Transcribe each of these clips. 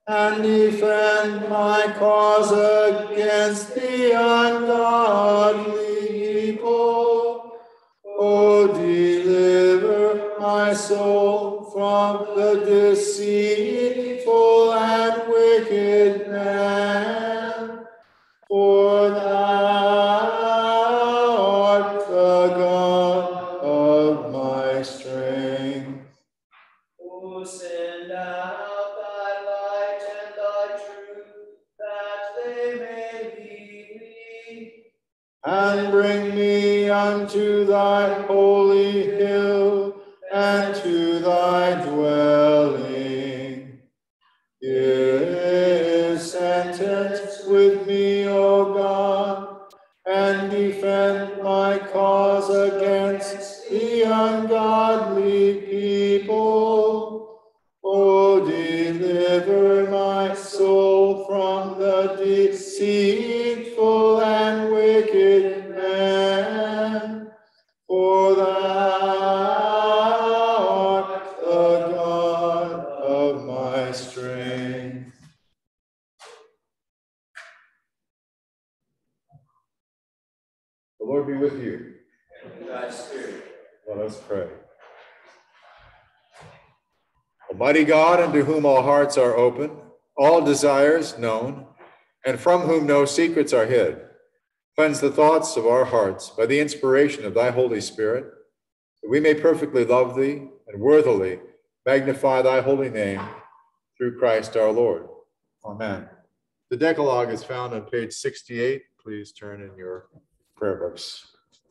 and defend my cause against the ungodly people. O deliver my soul from the deceitful and wicked man, for thou art the God of my strength. O send out thy light and thy truth, that they may lead me. And bring me unto thy holy hill, and to thy dwelling. Give sentence with me, O God, and defend my cause against the ungodly people. O deliver my soul from the deceitful and wicked man, for thou art the God of my strength. The Lord be with you. And with thy spirit. Let us pray. Almighty God, unto whom all hearts are open, all desires known, and from whom no secrets are hid, cleanse the thoughts of our hearts by the inspiration of thy Holy Spirit, that we may perfectly love thee and worthily magnify thy holy name through Christ our Lord. Amen. The Decalogue is found on page 68. Please turn in your prayer books.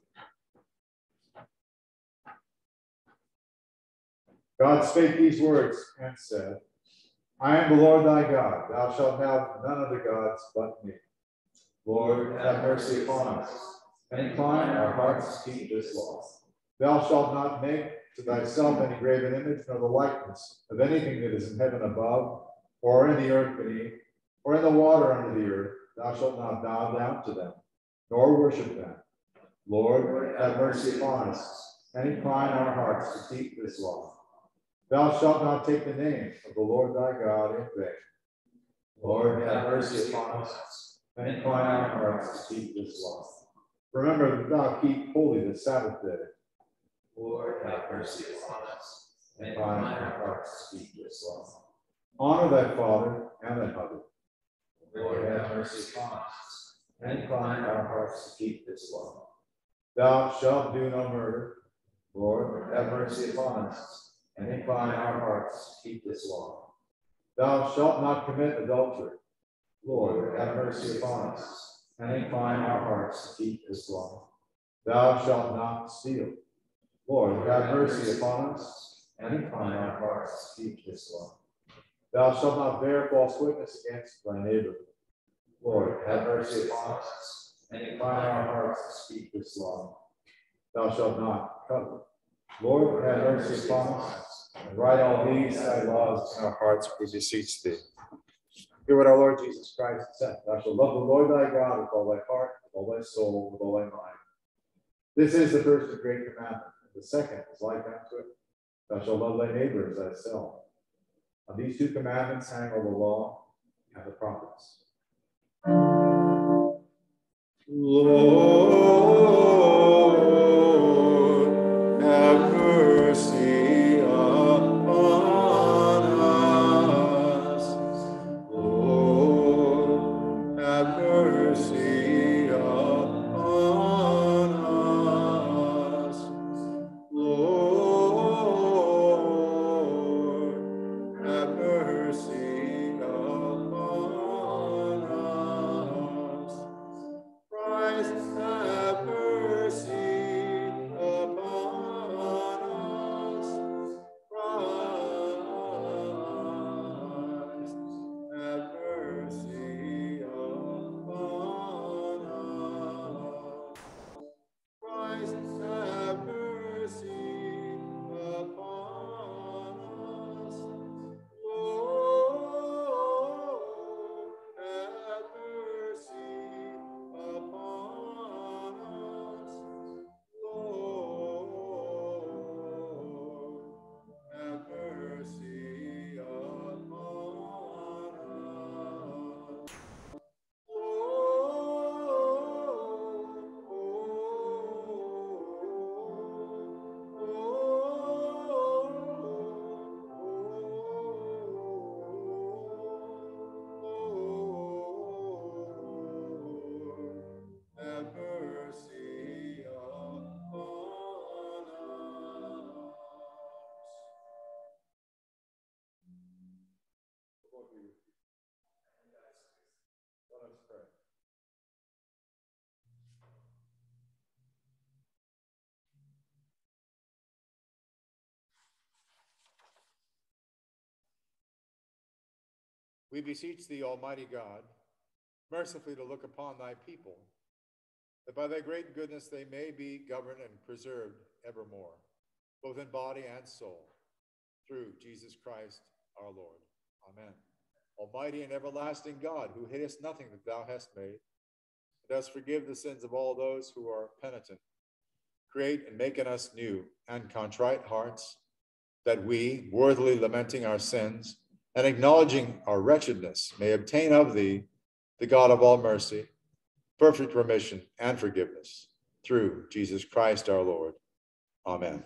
God spake these words and said, I am the Lord thy God. Thou shalt have none other gods but me. Lord, have mercy upon us, and incline our hearts to keep this law. Thou shalt not make to thyself any graven image, nor the likeness of anything that is in heaven above, or in the earth beneath, or in the water under the earth. Thou shalt not bow down to them, nor worship them. Lord, have mercy upon us, and incline our hearts to keep this law. Thou shalt not take the name of the Lord thy God in vain. Lord, have mercy upon us, and incline our hearts to keep this law. Remember that thou keep holy the Sabbath day. Lord, have mercy upon us, and Incline incline our our hearts hearts to keep this law. Honor thy father and thy mother. Lord, have mercy upon us, and incline our hearts to keep this law. Thou shalt do no murder. Lord, have mercy upon us, and incline our hearts to keep this law. Thou shalt not commit adultery. Lord, have mercy upon us, and incline our hearts to keep this law. Thou shalt not steal. Lord, have mercy upon us, and incline our hearts to keep this law. Thou shalt not bear false witness against thy neighbor. Lord, have mercy upon us, and incline our hearts to keep this law. Thou shalt not covet. Lord, have mercy upon us, and write all these thy laws in our hearts, we beseech thee. Hear what our Lord Jesus Christ said. Thou shalt love the Lord thy God with all thy heart, with all thy soul, with all thy mind. This is the first and great commandment. And the second is like unto it. Thou shalt love thy neighbor as thyself. On these two commandments hang all the law and the prophets. Lord, have mercy upon us. Lord, have mercy upon us. Lord, have mercy upon us. Christ, have mercy upon us. Christ, have mercy upon us. Christ, have mercy upon us. Lord, We beseech thee, Almighty God, mercifully to look upon thy people, that by thy great goodness they may be governed and preserved evermore, both in body and soul, through Jesus Christ our Lord. Amen. Almighty and everlasting God, who hatest nothing that thou hast made, and dost forgive the sins of all those who are penitent, create and make in us new and contrite hearts, that we, worthily lamenting our sins and acknowledging our wretchedness, may obtain of thee, the God of all mercy, perfect remission and forgiveness, through Jesus Christ our Lord. Amen.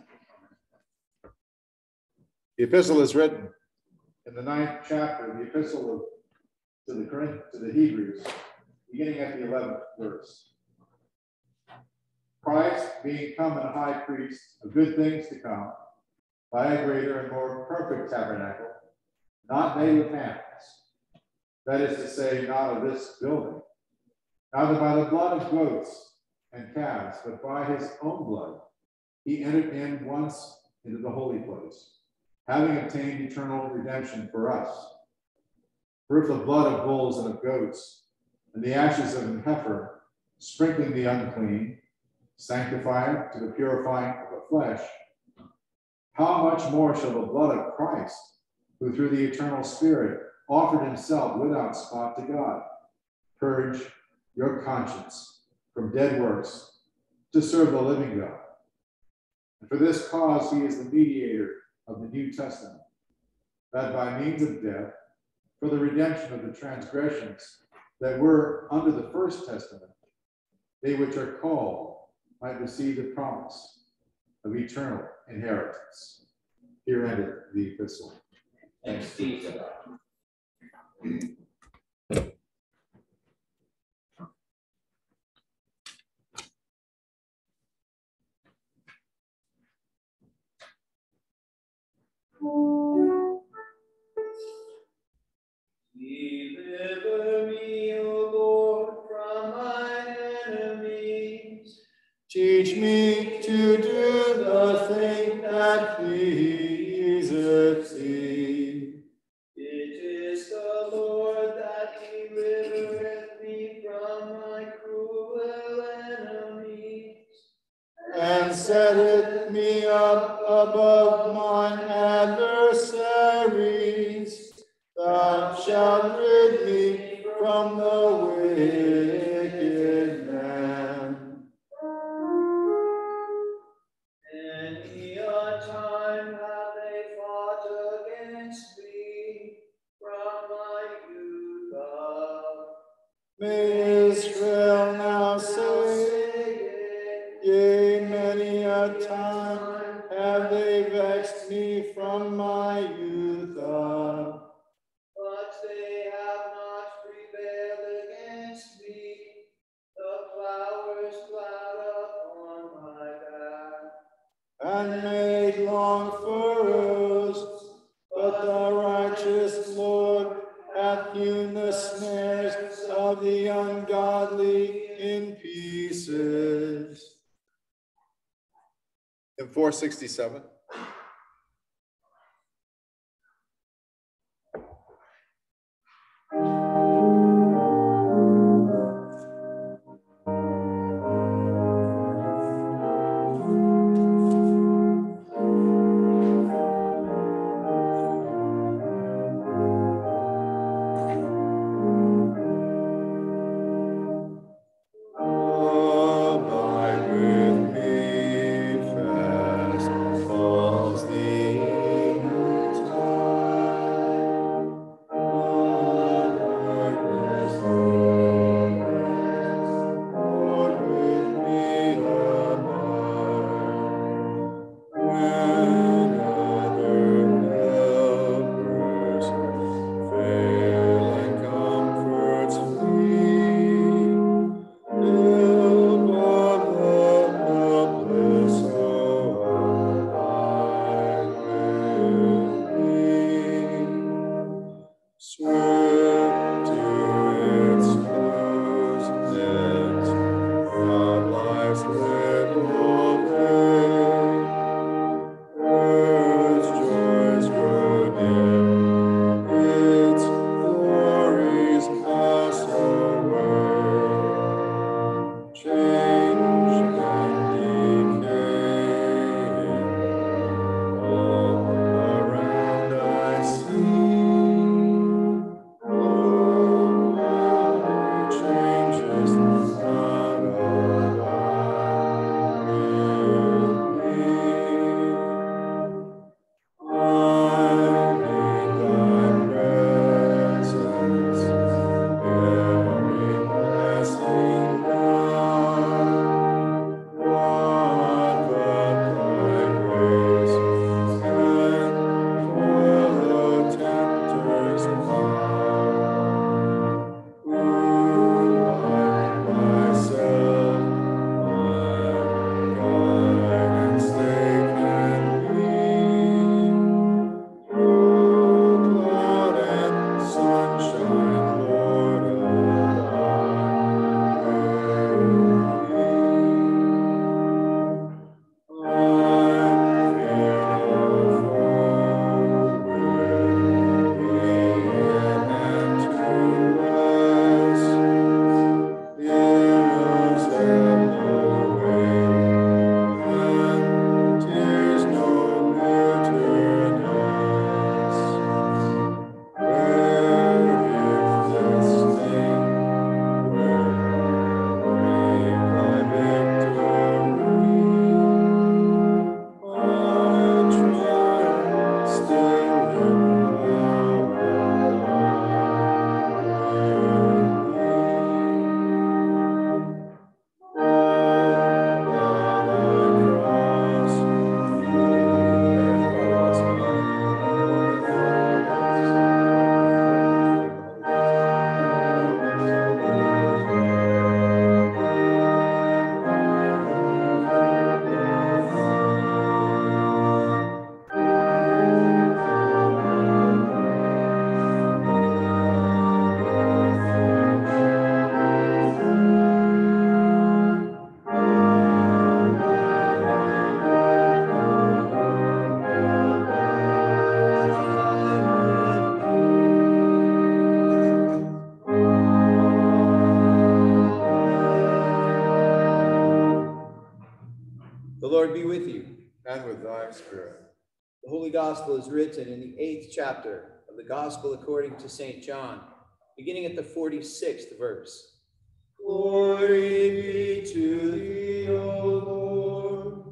The epistle is written in the 9th chapter, the epistle to the Hebrews, beginning at the 11th verse. Christ, being come and high priest of good things to come, by a greater and more perfect tabernacle, not made with hands, that is to say, not of this building, neither by the blood of goats and calves, but by his own blood, he entered in once into the holy place, having obtained eternal redemption for us. For if the blood of bulls and of goats, and the ashes of an heifer, sprinkling the unclean, sanctify it to the purifying of the flesh, how much more shall the blood of Christ, who through the eternal Spirit offered himself without spot to God, purge your conscience from dead works to serve the living God. And for this cause he is the mediator of the New Testament, that by means of death, for the redemption of the transgressions that were under the first testament, they which are called might receive the promise of eternal inheritance. Here ended the epistle. Thanks be to God. Deliver me, O Lord, from mine enemies. Teach me to do the thing that pleaseth thee. It is the Lord that delivereth me from my cruel enemies, And setteth me up above mine adversaries. Thou shalt rid me from the wicked man. Many a time have they fought against me from my youth up. May Israel now say, yea, many a time have they vexed me from my youth up. But they have not prevailed against me. The flowers cloud upon my back. And made long furrows, but the righteous Lord hath hewn the snares of the ungodly in pieces. In 467. Lord be with you. And with thy spirit. The Holy Gospel is written in the 8th chapter of the Gospel according to St. John, beginning at the 46th verse. Glory be to thee, O Lord.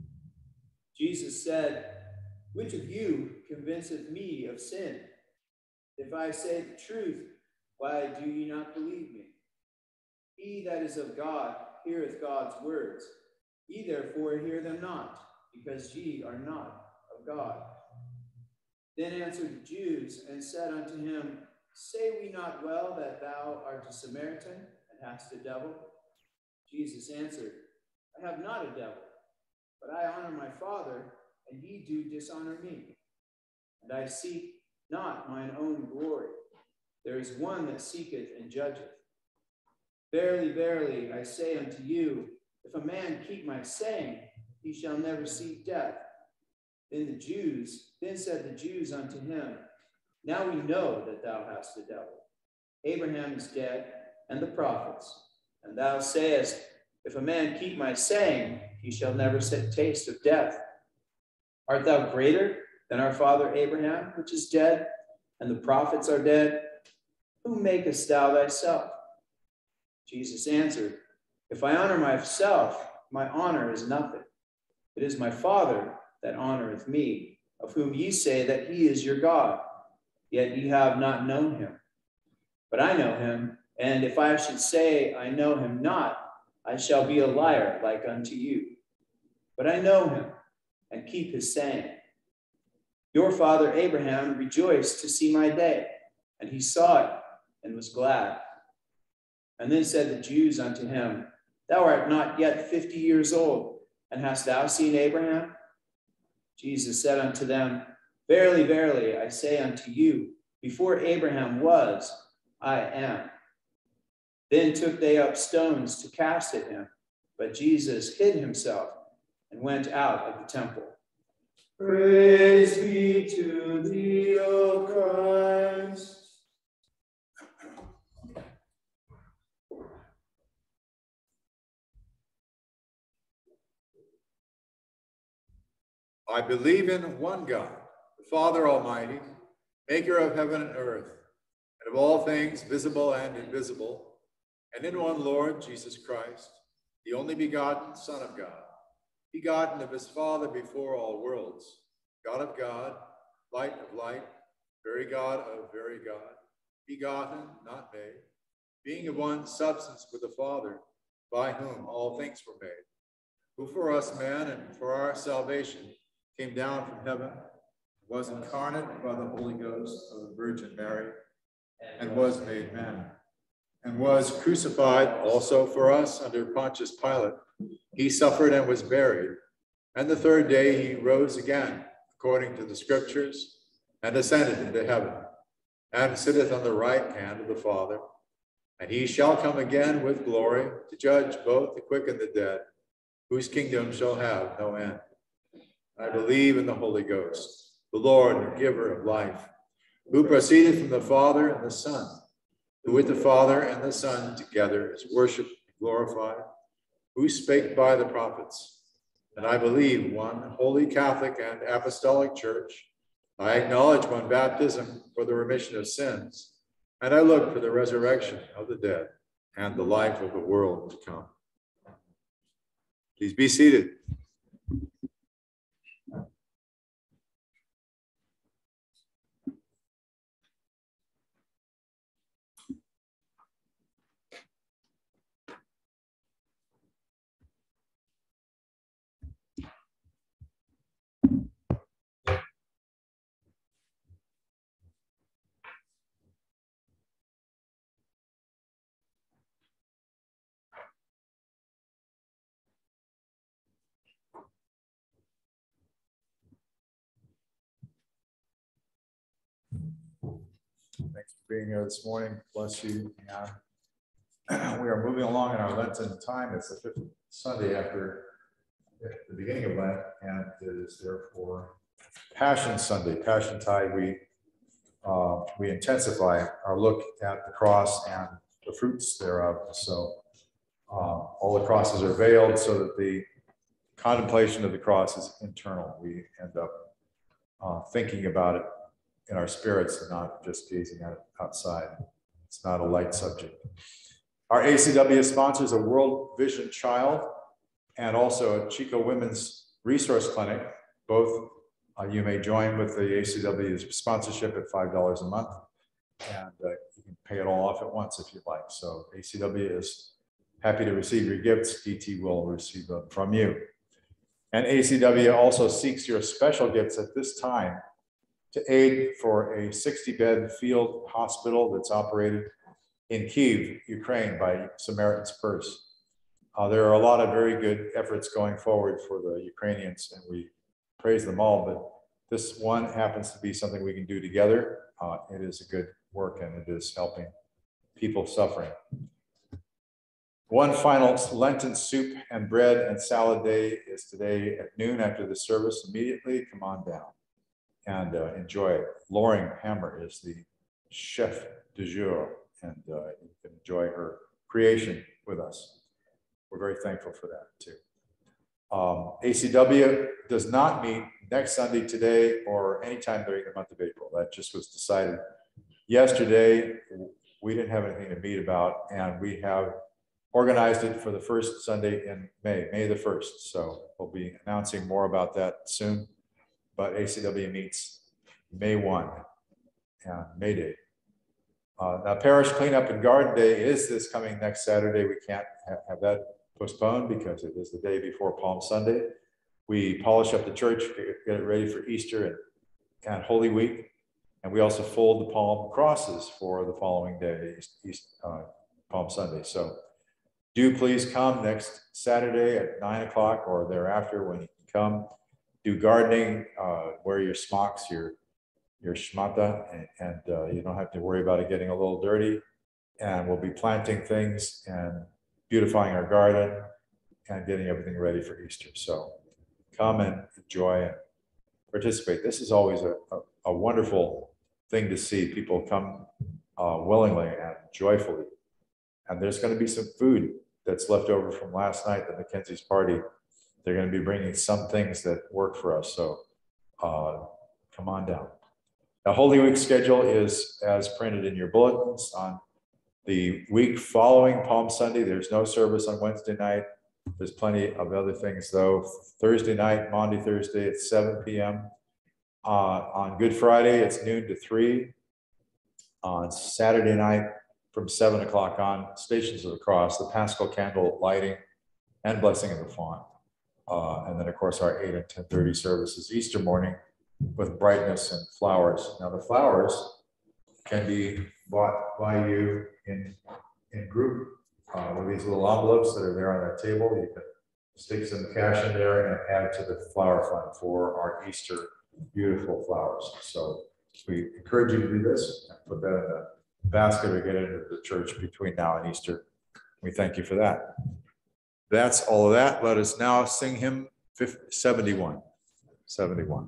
Jesus said, "Which of you convinceth me of sin? If I say the truth, why do ye not believe me? He that is of God heareth God's words. Ye therefore hear them not, because ye are not of God." Then answered the Jews and said unto him, "Say we not well that thou art a Samaritan and hast a devil?" Jesus answered, "I have not a devil, but I honor my Father, and ye do dishonor me. And I seek not mine own glory. There is one that seeketh and judgeth. Verily, verily, I say unto you, if a man keep my saying, he shall never see death." Then said the Jews unto him, "Now we know that thou hast a devil. Abraham is dead, and the prophets. And thou sayest, if a man keep my saying, he shall never taste of death. Art thou greater than our father Abraham, which is dead, and the prophets are dead? Whom makest thou thyself?" Jesus answered, "If I honor myself, my honor is nothing. It is my Father that honoreth me, of whom ye say that he is your God, yet ye have not known him. But I know him, and if I should say I know him not, I shall be a liar like unto you. But I know him, and keep his saying. Your father Abraham rejoiced to see my day, and he saw it, and was glad." And then said the Jews unto him, "Thou art not yet 50 years old, and hast thou seen Abraham?" Jesus said unto them, "Verily, verily, I say unto you, before Abraham was, I am." Then took they up stones to cast at him, but Jesus hid himself and went out of the temple. Praise be to thee, O Christ. I believe in one God, the Father Almighty, maker of heaven and earth, and of all things visible and invisible, and in one Lord Jesus Christ, the only begotten Son of God, begotten of his Father before all worlds, God of God, light of light, very God of very God, begotten, not made, being of one substance with the Father, by whom all things were made, who for us men and for our salvation came down from heaven was incarnate by the Holy Ghost of the Virgin Mary, and was made man, and was crucified also for us under Pontius Pilate. He suffered and was buried, and the third day he rose again, according to the scriptures, and ascended into heaven, and sitteth on the right hand of the Father. And he shall come again with glory to judge both the quick and the dead, whose kingdom shall have no end. I believe in the Holy Ghost, the Lord and giver of life, who proceeded from the Father and the Son, who with the Father and the Son together is worshipped and glorified, who spake by the prophets. And I believe one holy Catholic and apostolic church. I acknowledge one baptism for the remission of sins, and I look for the resurrection of the dead and the life of the world to come. Please be seated. Thanks for being here this morning. Bless you. And we are moving along in our Lenten time. It's the fifth Sunday after the beginning of Lent, and it is therefore Passion Sunday, Passion Tide. We intensify our look at the cross and the fruits thereof. So all the crosses are veiled so that the contemplation of the cross is internal. We end up thinking about it in our spirits and not just gazing at it outside. It's not a light subject. Our ACW sponsors a World Vision Child and also a Chico Women's Resource Clinic. Both you may join with the ACW's sponsorship at $5 a month, and you can pay it all off at once if you'd like. So ACW is happy to receive your gifts. DT will receive them from you. And ACW also seeks your special gifts at this time to aid for a 60-bed field hospital that's operated in Kyiv, Ukraine by Samaritan's Purse. There are a lot of very good efforts going forward for the Ukrainians, and we praise them all, but this one happens to be something we can do together. It is a good work, and it is helping people suffering. One final Lenten soup and bread and salad day is today at noon after the service. Immediately come on down and enjoy it. Loring Hammer is the chef du jour, and you can enjoy her creation with us. We're very thankful for that too. ACW does not meet next Sunday, today, or anytime during the month of April. That just was decided yesterday. We didn't have anything to meet about, and we have organized it for the first Sunday in May the 1st. So we'll be announcing more about that soon. But ACW meets May 1 and May Day. Now, Parish Cleanup and Garden Day is this coming next Saturday. We can't have that postponed because it is the day before Palm Sunday. We polish up the church, get it ready for Easter and Holy Week. And we also fold the palm crosses for the following day, Palm Sunday. So do please come next Saturday at 9 o'clock or thereafter when you can come. Do gardening, wear your smocks, your shmata, and you don't have to worry about it getting a little dirty. And we'll be planting things and beautifying our garden and getting everything ready for Easter. So come and enjoy and participate. This is always a wonderful thing to see. People come willingly and joyfully. And there's going to be some food that's left over from last night, the Mackenzie's party. They're going to be bringing some things that work for us. So come on down. The Holy Week schedule is as printed in your bulletins. On the week following Palm Sunday, there's no service on Wednesday night. There's plenty of other things though. Thursday night, Maundy Thursday at 7 p.m. On Good Friday, it's noon to 3. On Saturday night from 7 o'clock on, Stations of the Cross, the Paschal candle lighting and blessing of the font. And then of course our 8 and 10:30 services. Easter morning with brightness and flowers. Now the flowers can be bought by you in group with these little envelopes that are there on that table. You can stick some cash in there and add to the flower fund for our Easter beautiful flowers. So we encourage you to do this and put that in the basket or get it into the church between now and Easter. We thank you for that. That's all of that. Let us now sing hymn 71. 71.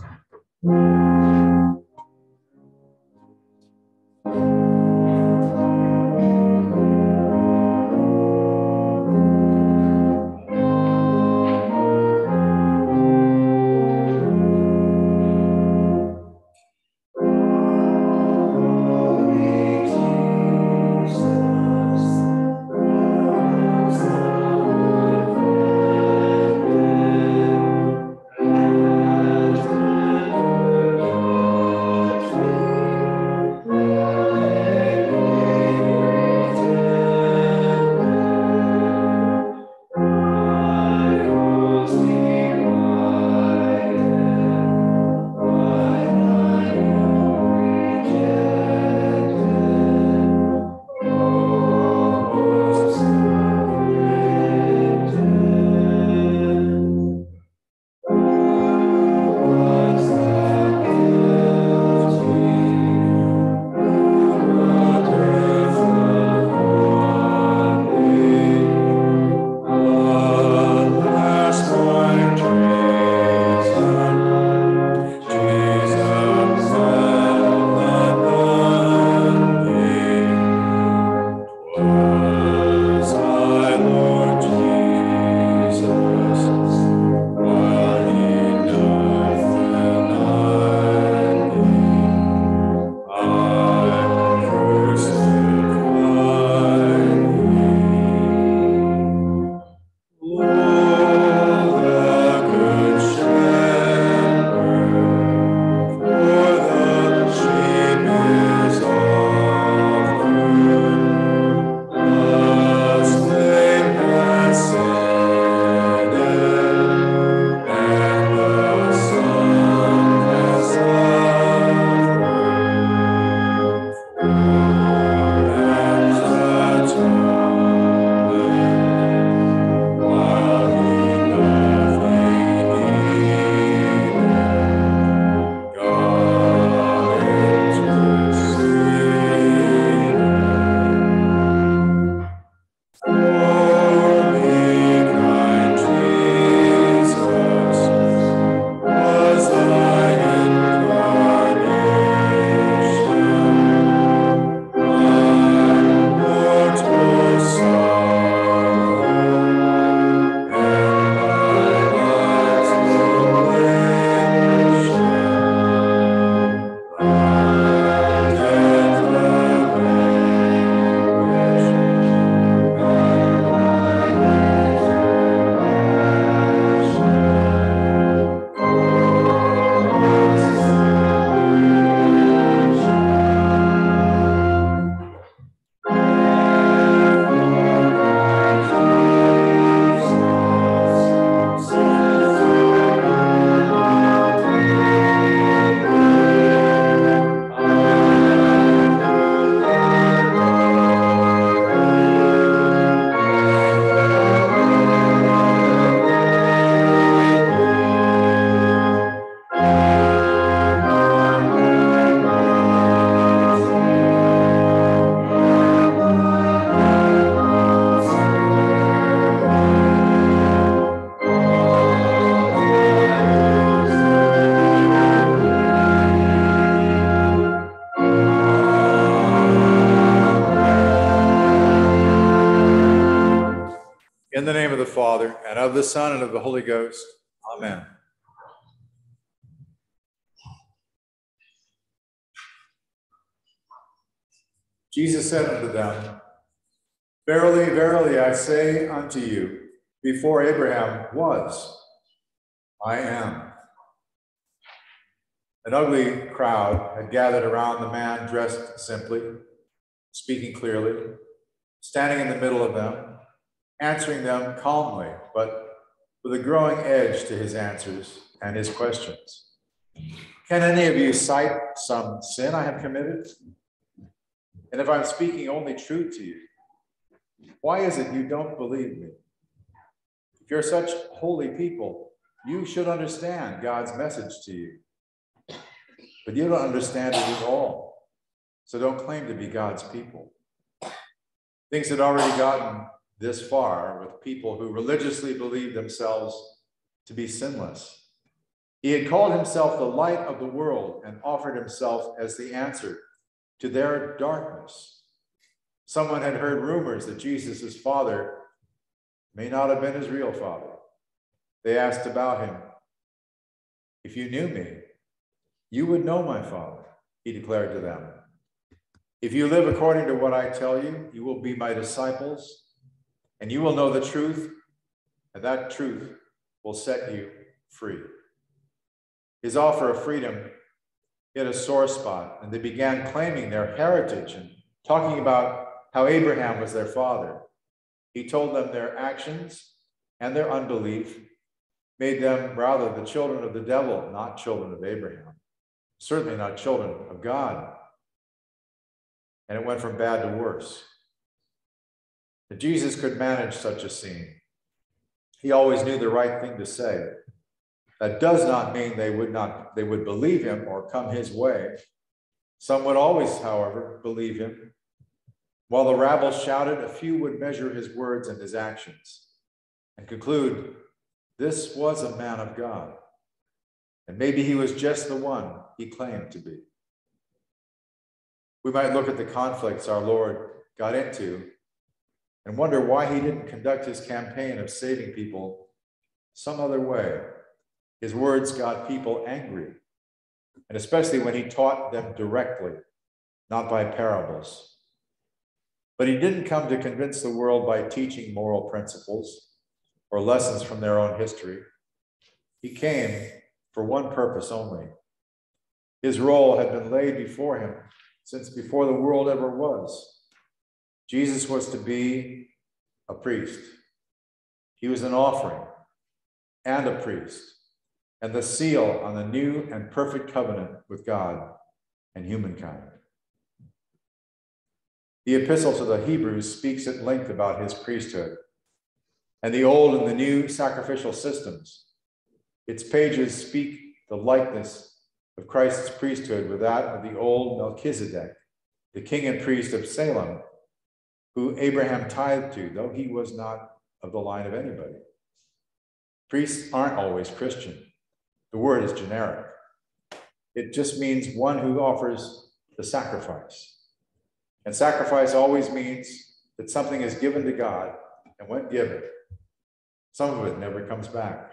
In the name of the Father, and of the Son, and of the Holy Ghost. Amen. Jesus said unto them, Verily, verily, I say unto you, before Abraham was, I am. An ugly crowd had gathered around the man dressed simply, speaking clearly, standing in the middle of them, answering them calmly, but with a growing edge to his answers and his questions. Can any of you cite some sin I have committed? And if I'm speaking only truth to you, why is it you don't believe me? If you're such holy people, you should understand God's message to you. But you don't understand it at all, so don't claim to be God's people. Things had already gotten this far with people who religiously believed themselves to be sinless. He had called himself the light of the world and offered himself as the answer to their darkness. Someone had heard rumors that Jesus' father may not have been his real father. They asked about him. If you knew me, you would know my Father, he declared to them. If you live according to what I tell you, you will be my disciples, and you will know the truth, and that truth will set you free. His offer of freedom hit a sore spot, and they began claiming their heritage and talking about how Abraham was their father. He told them their actions and their unbelief made them rather the children of the devil, not children of Abraham. Certainly not children of God. And it went from bad to worse. If Jesus could manage such a scene, he always knew the right thing to say. That does not mean they would believe him or come his way. Some would always, however, believe him. While the rabble shouted, a few would measure his words and his actions and conclude this was a man of God. And maybe he was just the one he claimed to be. We might look at the conflicts our Lord got into and wonder why he didn't conduct his campaign of saving people some other way. His words got people angry, and especially when he taught them directly, not by parables. But he didn't come to convince the world by teaching moral principles or lessons from their own history. He came for one purpose only. His role had been laid before him since before the world ever was. Jesus was to be a priest. He was an offering and a priest, and the seal on the new and perfect covenant with God and humankind. The epistle to the Hebrews speaks at length about his priesthood and the old and the new sacrificial systems. Its pages speak the likeness of Christ's priesthood with that of the old Melchizedek, the king and priest of Salem, who Abraham tithed to, though he was not of the line of anybody. Priests aren't always Christian. The word is generic. It just means one who offers the sacrifice. And sacrifice always means that something is given to God, and when given, some of it never comes back.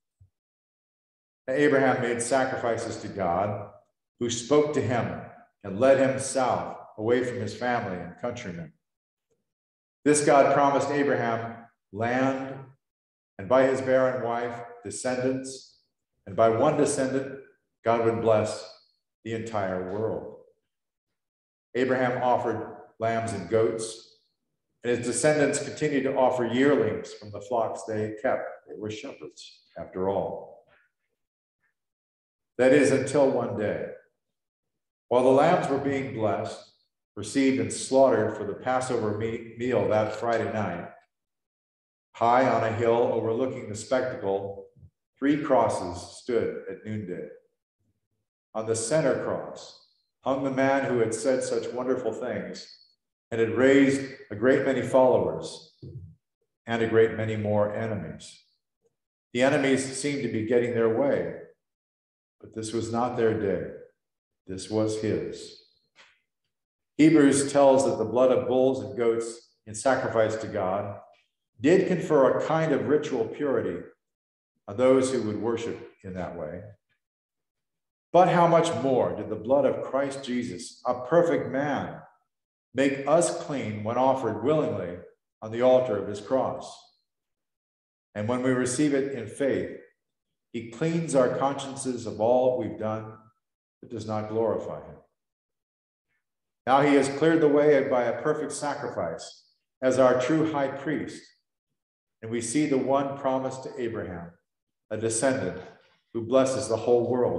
Abraham made sacrifices to God, who spoke to him and led him south, away from his family and countrymen. This God promised Abraham land, and by his barren wife, descendants, and by one descendant, God would bless the entire world. Abraham offered lambs and goats, and his descendants continued to offer yearlings from the flocks they kept. They were shepherds, after all. That is, until one day, while the lambs were being blessed, received and slaughtered for the Passover meal that Friday night, high on a hill overlooking the spectacle, 3 crosses stood at noonday. On the center cross hung the man who had said such wonderful things and had raised a great many followers and a great many more enemies. The enemies seemed to be getting their way, but this was not their day. This was his. Hebrews tells that the blood of bulls and goats in sacrifice to God did confer a kind of ritual purity on those who would worship in that way. But how much more did the blood of Christ Jesus, a perfect man, make us clean when offered willingly on the altar of his cross? And when we receive it in faith, he cleans our consciences of all we've done that does not glorify him. Now he has cleared the way by a perfect sacrifice as our true high priest. And we see the one promised to Abraham, a descendant who blesses the whole world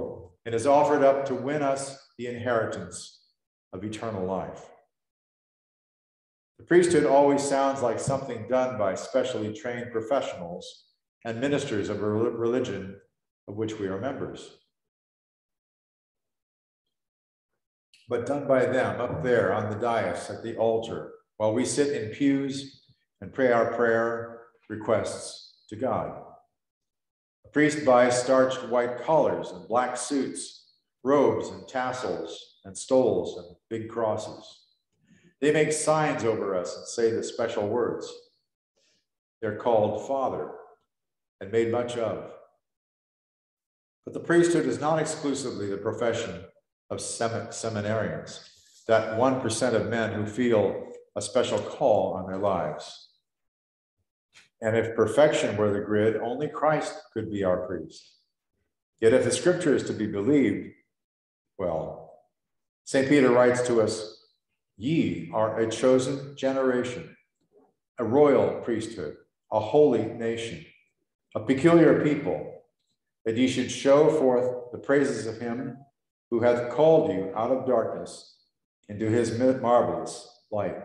and is offered up to win us the inheritance of eternal life. The priesthood always sounds like something done by specially trained professionals and ministers of a religion of which we are members. But done by them up there on the dais at the altar, while we sit in pews and pray our prayer requests to God. A priest buys starched white collars and black suits, robes and tassels and stoles and big crosses. They make signs over us and say the special words. They're called Father and made much of. But the priesthood is not exclusively the profession of seminarians, that 1% of men who feel a special call on their lives. And if perfection were the grid, only Christ could be our priest. Yet if the scripture is to be believed, well, St. Peter writes to us, "Ye are a chosen generation, a royal priesthood, a holy nation, a peculiar people, that ye should show forth the praises of him who hath called you out of darkness into his marvelous light."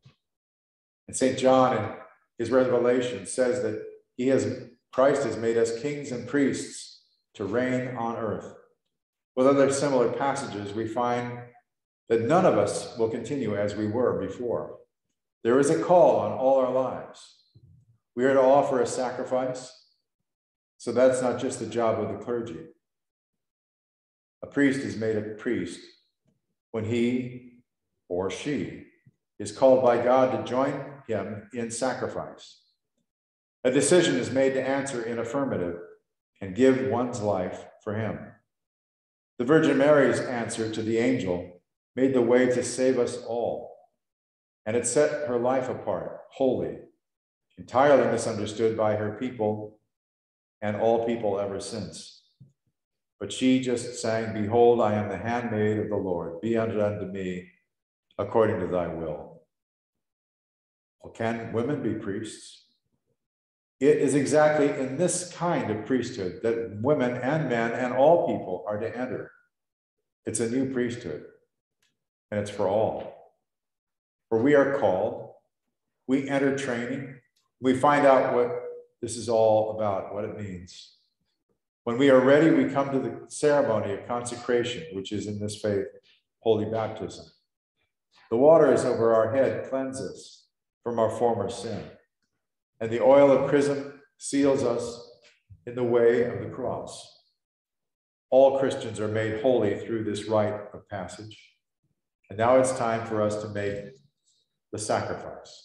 And St. John in his Revelation says that Christ has made us kings and priests to reign on earth. With other similar passages, we find that none of us will continue as we were before. There is a call on all our lives. We are to offer a sacrifice. So that's not just the job of the clergy. A priest is made a priest when he or she is called by God to join him in sacrifice. A decision is made to answer in affirmative and give one's life for him. The Virgin Mary's answer to the angel made the way to save us all, and it set her life apart, holy, entirely misunderstood by her people and all people ever since. But she just sang, "Behold, I am the handmaid of the Lord. Be unto me according to thy will." Well, can women be priests? It is exactly in this kind of priesthood that women and men and all people are to enter. It's a new priesthood, and it's for all. For we are called, we enter training, we find out what this is all about, what it means. When we are ready, we come to the ceremony of consecration, which is in this faith, holy baptism. The waters over our head cleanse us from our former sin, and the oil of chrism seals us in the way of the cross. All Christians are made holy through this rite of passage, and now it's time for us to make the sacrifice.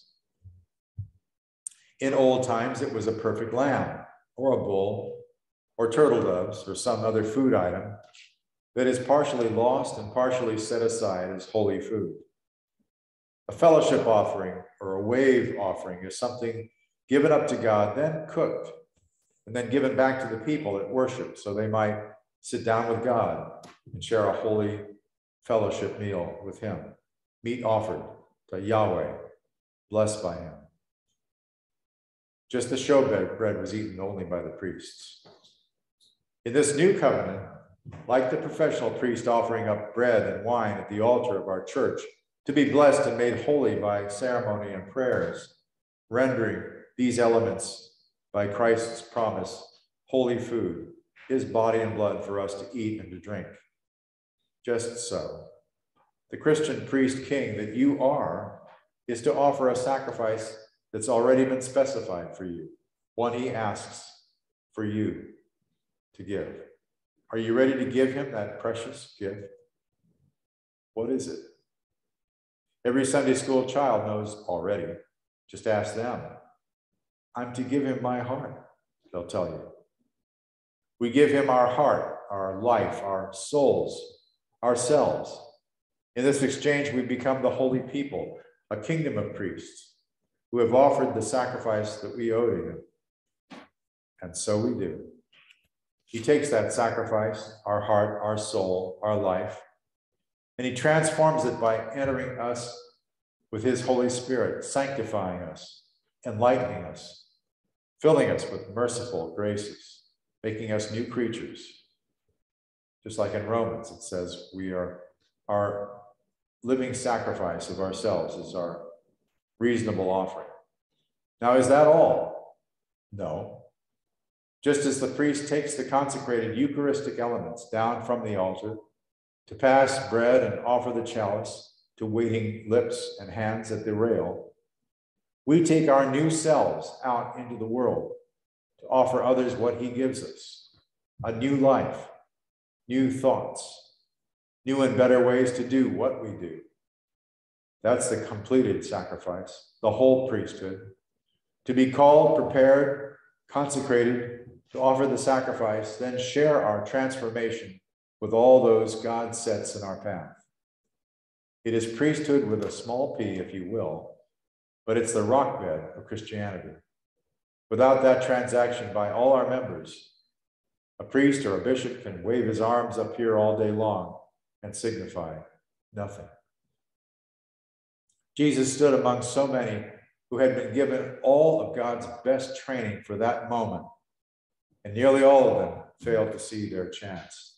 In old times, it was a perfect lamb, or a bull, or turtle doves, or some other food item that is partially lost and partially set aside as holy food. A fellowship offering or a wave offering is something given up to God, then cooked, and then given back to the people at worship so they might sit down with God and share a holy fellowship meal with him. Meat offered to Yahweh, blessed by him. Just the showbread was eaten only by the priests. In this new covenant, like the professional priest offering up bread and wine at the altar of our church to be blessed and made holy by ceremony and prayers, rendering these elements by Christ's promise, holy food, his body and blood for us to eat and to drink. Just so, the Christian priest king that you are is to offer a sacrifice that's already been specified for you, one he asks for you to give. Are you ready to give him that precious gift? What is it? Every Sunday school child knows already. Just ask them. I'm to give him my heart, they'll tell you. We give him our heart, our life, our souls, ourselves. In this exchange, we become the holy people, a kingdom of priests who have offered the sacrifice that we owe to him. And so we do. He takes that sacrifice, our heart, our soul, our life, and he transforms it by entering us with his Holy Spirit, sanctifying us, enlightening us, filling us with merciful graces, making us new creatures. Just like in Romans, it says we are our living sacrifice of ourselves is our reasonable offering. Now, is that all? No. Just as the priest takes the consecrated Eucharistic elements down from the altar to pass bread and offer the chalice to waiting lips and hands at the rail, we take our new selves out into the world to offer others what he gives us, a new life, new thoughts, new and better ways to do what we do. That's the completed sacrifice, the whole priesthood. To be called, prepared, consecrated, to offer the sacrifice, then share our transformation with all those God sets in our path. It is priesthood with a small p, if you will, but it's the rock bed of Christianity. Without that transaction by all our members, a priest or a bishop can wave his arms up here all day long and signify nothing. Jesus stood among so many who had been given all of God's best training for that moment, and nearly all of them failed to see their chance.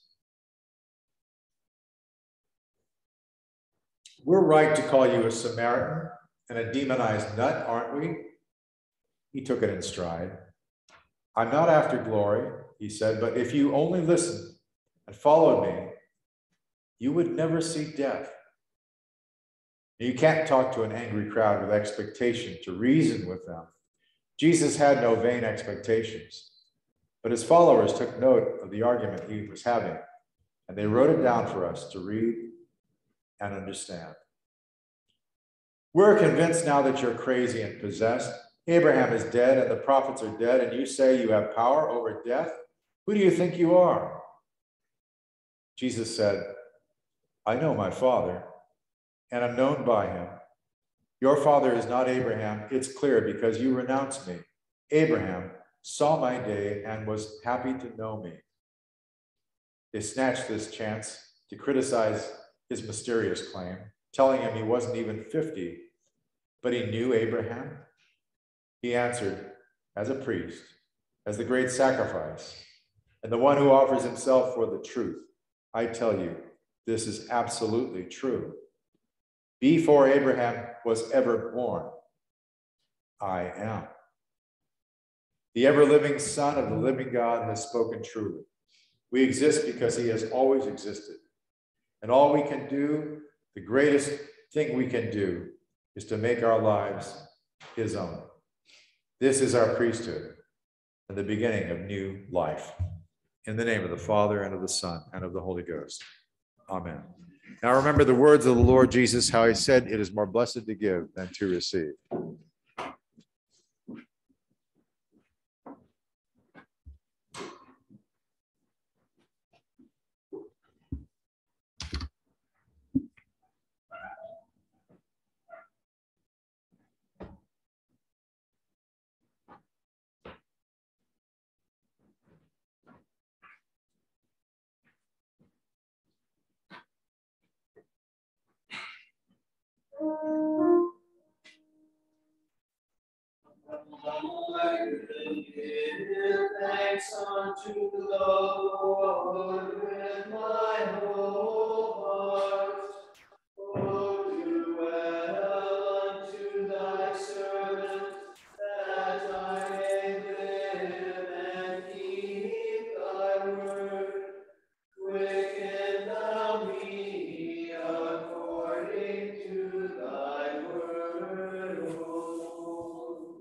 We're right to call you a Samaritan and a demonized nut, aren't we? He took it in stride. I'm not after glory, he said, but if you only listened and followed me, you would never see death. You can't talk to an angry crowd with expectation to reason with them. Jesus had no vain expectations, but his followers took note of the argument he was having, and they wrote it down for us to read and understand. We're convinced now that you're crazy and possessed. Abraham is dead and the prophets are dead, and you say you have power over death? Who do you think you are? Jesus said, I know my Father, and I'm known by him. Your father is not Abraham. It's clear because you renounced me. Abraham saw my day and was happy to know me. They snatched this chance to criticize his mysterious claim, telling him he wasn't even 50, but he knew Abraham. He answered, as a priest, as the great sacrifice, and the one who offers himself for the truth. I tell you, this is absolutely true. Before Abraham was ever born, I am. The ever-living Son of the living God has spoken truly. We exist because he has always existed. And all we can do, the greatest thing we can do, is to make our lives his own. This is our priesthood and the beginning of new life. In the name of the Father, and of the Son, and of the Holy Ghost. Amen. Now remember the words of the Lord Jesus, how he said, it is more blessed to give than to receive. Give thanks unto the Lord with my whole heart. Oh, do well unto thy servant, that I may live and keep thy word. Quicken thou me according to thy word, O Lord.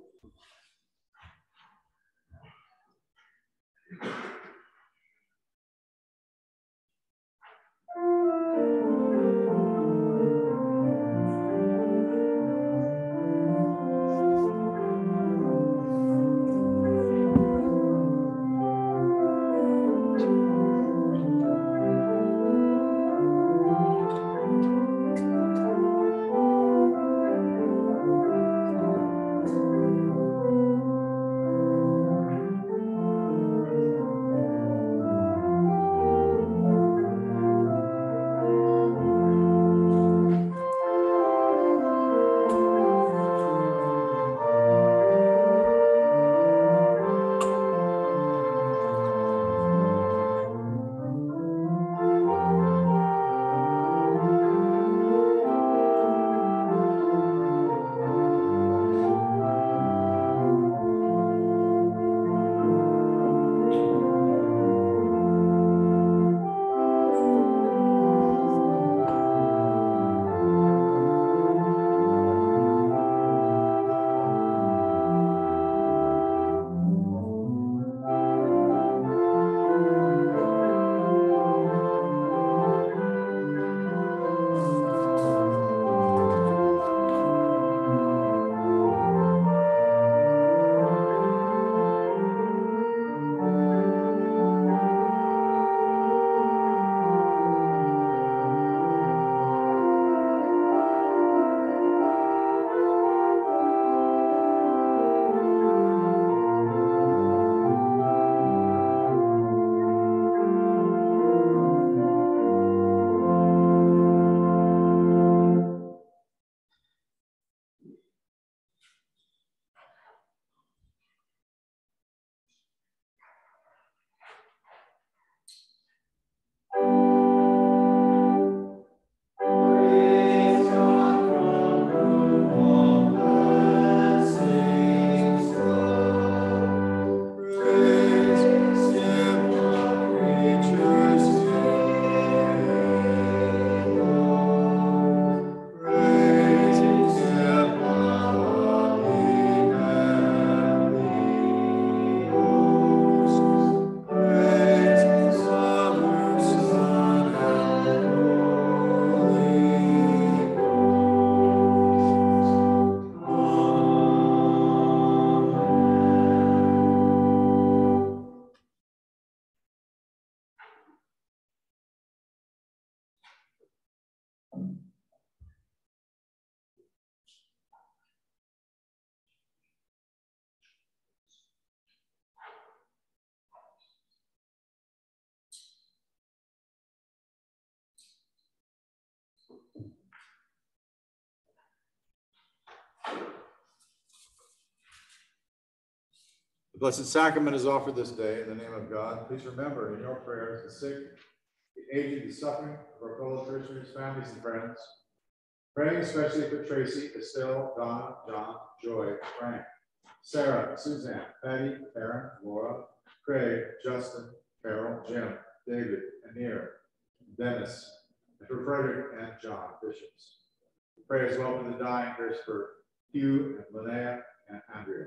The Blessed Sacrament is offered this day in the name of God. Please remember in your prayers the sick, the aged, the suffering of our fellow Christians, families, and friends. Praying especially for Tracy, Estelle, Donna, John, Joy, Frank, Sarah, Suzanne, Patty, Aaron, Laura, Craig, Justin, Carol, Jim, David, Anir, Dennis, and for Frederick and John, bishops. We pray as well for the dying, prayers for Hugh and Linnea and Andrea.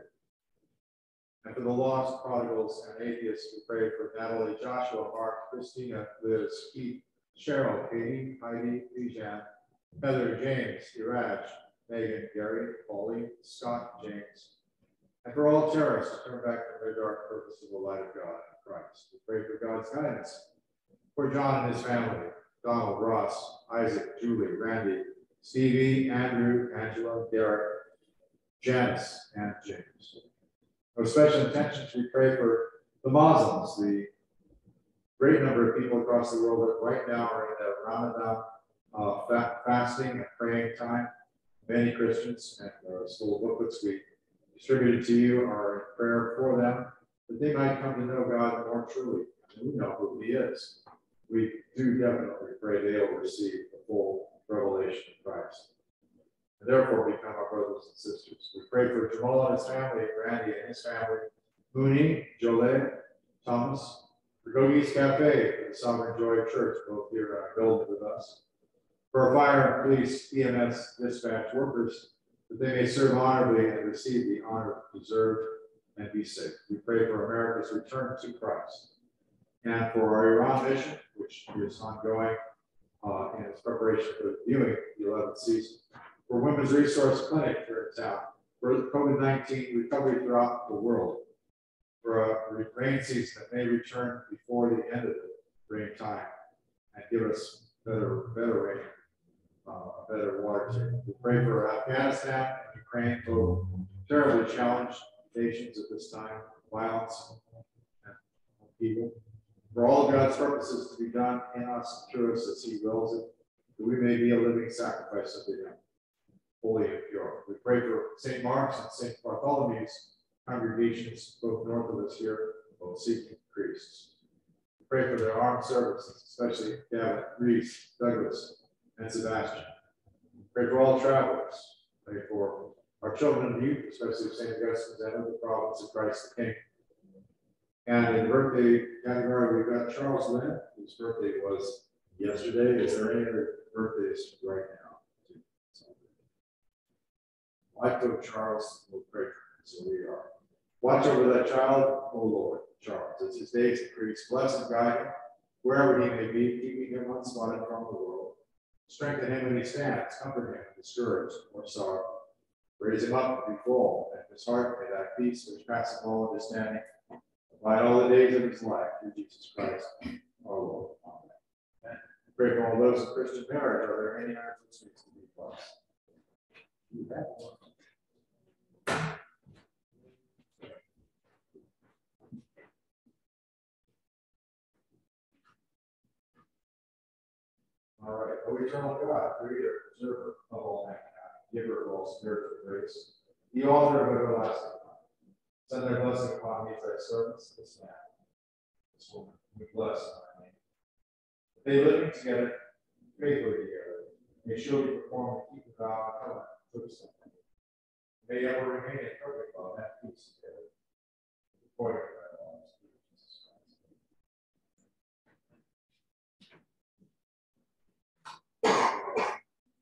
And for the lost, prodigals, and atheists, we pray for Natalie, Joshua, Mark, Christina, Liz, Keith, Cheryl, Katie, Heidi, Bijan, Heather, James, Iraj, Megan, Gary, Paulie, Scott, James, and for all terrorists to turn back from their dark purpose to the light of God in Christ. We pray for God's guidance for John and his family, Donald, Ross, Isaac, Julie, Randy, Stevie, Andrew, Angela, Derek, Janice, and James. With special intentions, we pray for the Muslims, the great number of people across the world that right now are in the Ramadan fasting and praying time. Many Christians and school booklets we distributed to you are in prayer for them, that they might come to know God more truly. And we know who He is. We do definitely pray they will receive the full revelation of Christ, and therefore become our brothers and sisters. We pray for Jamal and his family, Randy and his family, Mooney, Jolet, Thomas, for Gogie's Cafe, for the Sovereign Joy Church, both here in our building with us, for our fire, police, EMS, dispatch workers, that they may serve honorably and receive the honor deserved and be safe. We pray for America's return to Christ, and for our Iran mission, which is ongoing in its preparation for viewing the 11th season, for Women's Resource Clinic here in town, for COVID-19 recovery throughout the world, for a rain season that may return before the end of the rain time and give us better rain, better water too. We pray for Afghanistan and Ukraine, both terribly challenged nations at this time, violence and evil. For all of God's purposes to be done in us and through us as He wills it, that we may be a living sacrifice unto Him, holy and pure. We pray for St. Mark's and St. Bartholomew's congregations, both north of us here, both seeking priests. We pray for their armed services, especially Gavin, Reese, Douglas, and Sebastian. We pray for all travelers. We pray for our children and youth, especially St. Augustine's and of the province of Christ the King. And in the birthday category, we've got Charles Lynn, whose birthday was yesterday. Is there any other birthdays right now? Life of Charles, we'll pray for him, so we are. Watch over that child, O Lord, Charles, as his days increase. Bless and guide him, wherever he may be, keeping him unspotted from the world. Strengthen him when he stands, comfort him, discouraged or sorrow. Raise him up to be full, and his heart may that peace which passes all understanding. Abide all the days of his life through Jesus Christ, our Lord. Amen. Pray for all those in Christian marriage. Are there any hearts which needs to be blessed? You have one. All right, O eternal God, creator, preserver of all mankind, giver of all spiritual grace, the author of everlasting life, send thy blessing upon these thy servants, this man, this woman, we bless thy name. They living together, faithfully together, may surely perform and keep the vow and covenant to the Son. May ever remain in perfect love and peace together. According to thy laws, through Jesus Christ.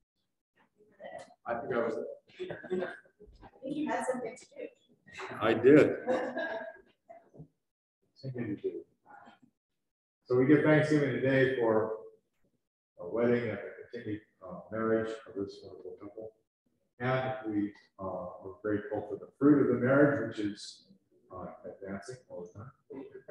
I think I was there. I think you had something to do. I did. So we give Thanksgiving today for a wedding and a continued marriage of this wonderful couple. And we are grateful for the fruit of the marriage, which is advancing all the time.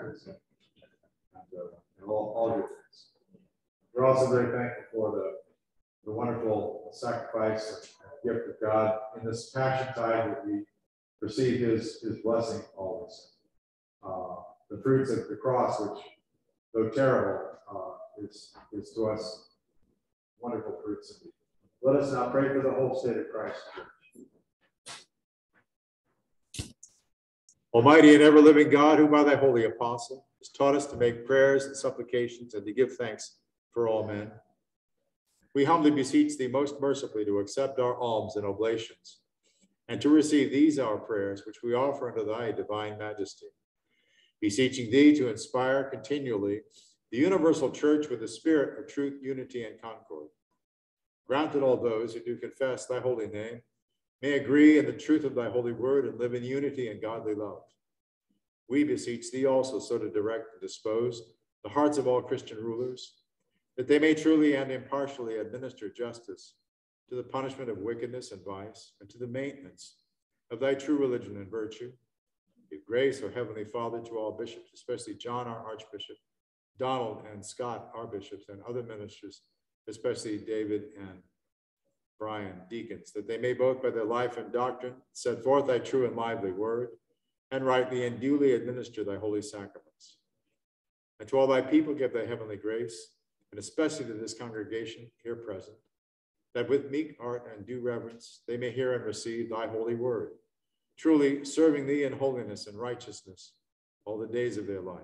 And all good things. We're also very thankful for the wonderful sacrifice and gift of God in this Passion Tide that we receive his blessing always. The fruits of the cross, which, though terrible, is to us wonderful fruits. Let us now pray for the whole state of Christ Church. Almighty and ever-living God, who by thy holy apostle has taught us to make prayers and supplications and to give thanks for all men, we humbly beseech thee most mercifully to accept our alms and oblations, and to receive these our prayers, which we offer unto thy divine majesty, beseeching thee to inspire continually the universal church with the spirit of truth, unity, and concord. Grant that all those who do confess thy holy name may agree in the truth of thy holy word and live in unity and godly love. We beseech thee also so to direct and dispose the hearts of all Christian rulers, that they may truly and impartially administer justice to the punishment of wickedness and vice, and to the maintenance of thy true religion and virtue. Give grace, O Heavenly Father, to all bishops, especially John, our Archbishop, Donald and Scott, our bishops, and other ministers, especially David and Brian, deacons, that they may both by their life and doctrine set forth thy true and lively word, and rightly and duly administer thy holy sacraments. And to all thy people give thy heavenly grace, and especially to this congregation here present, that with meek heart and due reverence they may hear and receive thy holy word, truly serving thee in holiness and righteousness all the days of their life.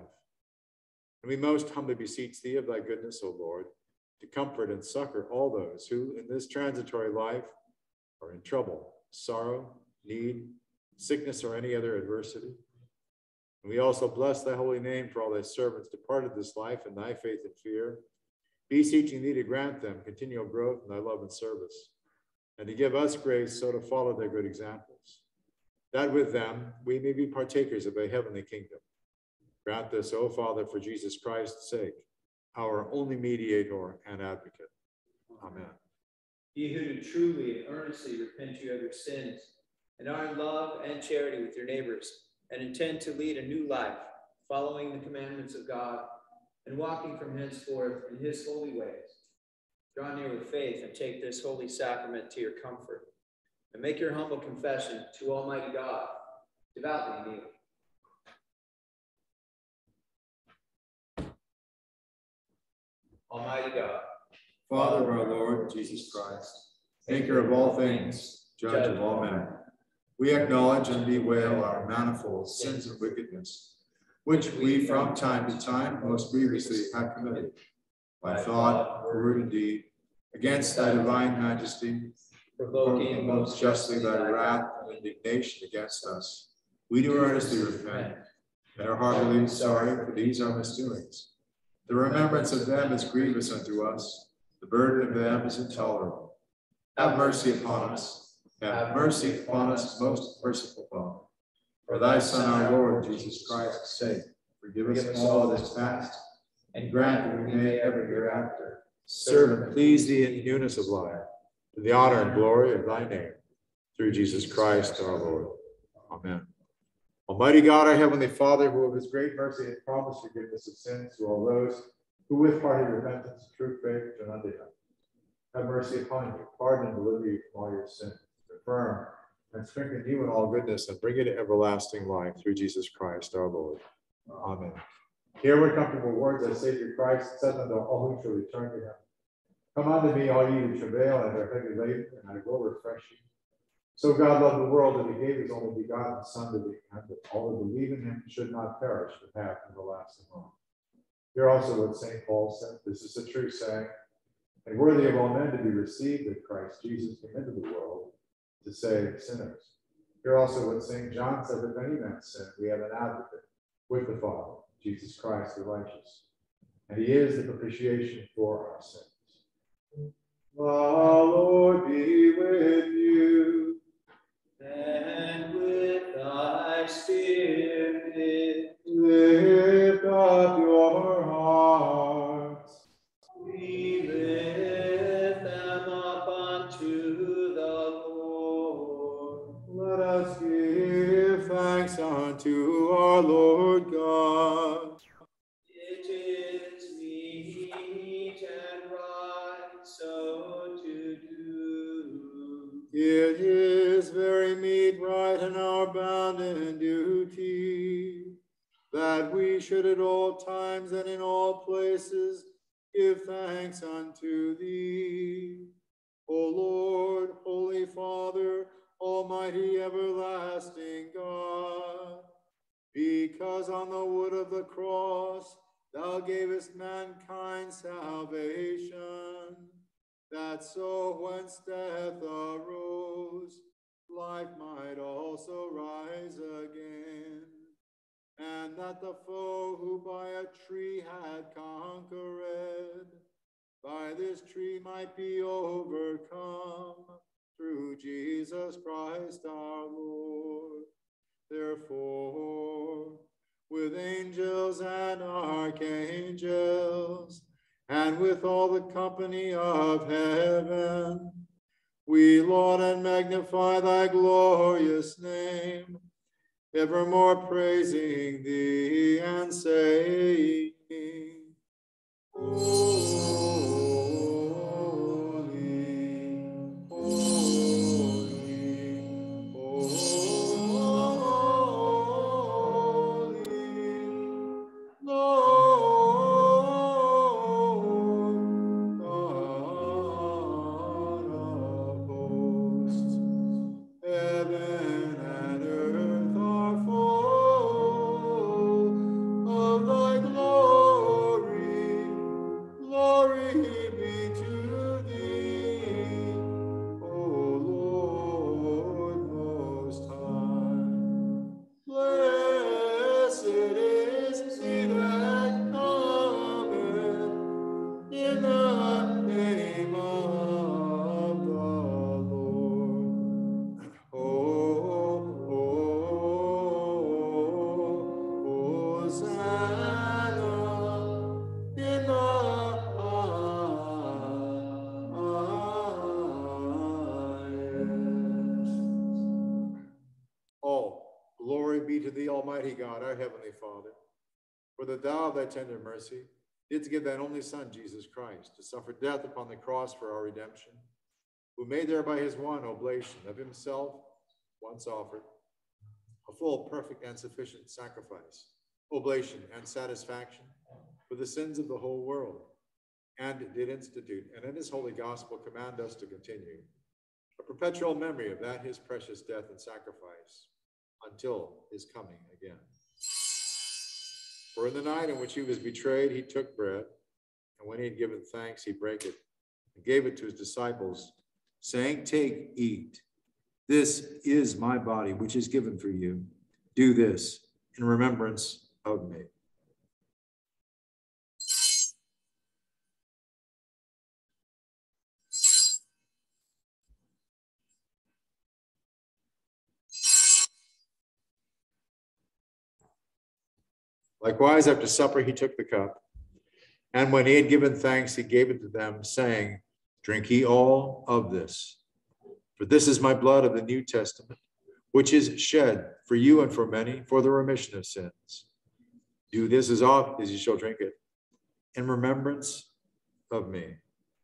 And we most humbly beseech thee of thy goodness, O Lord, to comfort and succor all those who in this transitory life are in trouble, sorrow, need, sickness, or any other adversity. And we also bless thy holy name for all thy servants departed this life in thy faith and fear, beseeching thee to grant them continual growth in thy love and service, and to give us grace so to follow their good examples, that with them we may be partakers of thy heavenly kingdom. Grant this, O Father, for Jesus Christ's sake, our only mediator and advocate. Amen. Ye who do truly and earnestly repent you of your sins, and are in love and charity with your neighbors, and intend to lead a new life, following the commandments of God, and walking from henceforth in his holy ways, draw near with faith and take this holy sacrament to your comfort, and make your humble confession to Almighty God. Devoutly kneel. Almighty God, Father of our Lord Jesus Christ, maker of all things, judge of all men, we acknowledge and bewail our manifold sins and wickedness, which we from time to time most grievously have committed, by thought, word, and deed, against thy divine majesty, provoking most justly thy wrath and indignation against us. We do earnestly repent, and are heartily sorry for these our misdoings. The remembrance of them is grievous unto us, the burden of them is intolerable. Have mercy upon us, have mercy upon us, most merciful Father. For thy Son, our Lord, Jesus Christ's sake, forgive us all that is past, and grant that we may ever hereafter serve and please thee in newness of life, to the honor and glory of thy name, through Jesus Christ our Lord. Amen. Almighty God, our heavenly Father, who of his great mercy has promised forgiveness of sins to all those who with hearty repentance and true faith turn unto him, have mercy upon you, pardon and deliver you from all your sins, confirm and strengthen you in all goodness, and bring you to everlasting life through Jesus Christ our Lord. Amen. Hear what comfortable words our Savior Christ said unto all who shall return to him. Come unto me, all ye who travail and are heavy laden, and I will refresh you. So God loved the world that he gave his only begotten Son to the end that all who believe in him should not perish but have everlasting life. Hear also what St. Paul said. This is a true saying, and worthy of all men to be received, that Christ Jesus came into the world to save sinners. Hear also what St. John said, if any man sin, we have an advocate with the Father, Jesus Christ the righteous, and he is the propitiation for our sins. The Lord be with you. and with thy spirit, Lift up your hearts. we lift them up unto the Lord. Let us give thanks unto our Lord God. It is meet and right so to do. It is very meet, right, and our bounden duty, that we should at all times and in all places give thanks unto thee, O Lord, Holy Father, Almighty everlasting God. Because on the wood of the cross thou gavest mankind salvation, that so whence death arose, life might also rise again, and that the foe who by a tree had conquered, by this tree might be overcome, through Jesus Christ our Lord. Therefore, with angels and archangels, and with all the company of heaven, we laud and magnify thy glorious name, evermore praising thee and saying, Holy, holy, holy, Lord God of hosts. Heaven and earth are full of thy glory. Glory be to thee, O Lord Most High. Blessed is he that cometh in the name of the Lord. Hosanna in the highest. All glory be to thee, Almighty God, our heavenly Father, for that thou of thy tender mercy didst give thine only Son, Jesus Christ, to suffer death upon the cross for our redemption, who made thereby his one oblation of himself once offered, a full, perfect, and sufficient sacrifice, oblation, and satisfaction for the sins of the whole world, and did institute, and in his holy gospel command us to continue a perpetual memory of that his precious death and sacrifice until his coming again. For in the night in which he was betrayed, he took bread, and when he had given thanks, he brake it and gave it to his disciples, saying, Take, eat. This is my body, which is given for you. Do this in remembrance of me. Likewise, after supper, he took the cup, and when he had given thanks, he gave it to them, saying, Drink ye all of this, for this is my blood of the New Testament, which is shed for you and for many for the remission of sins. Do this as often as you shall drink it, in remembrance of me.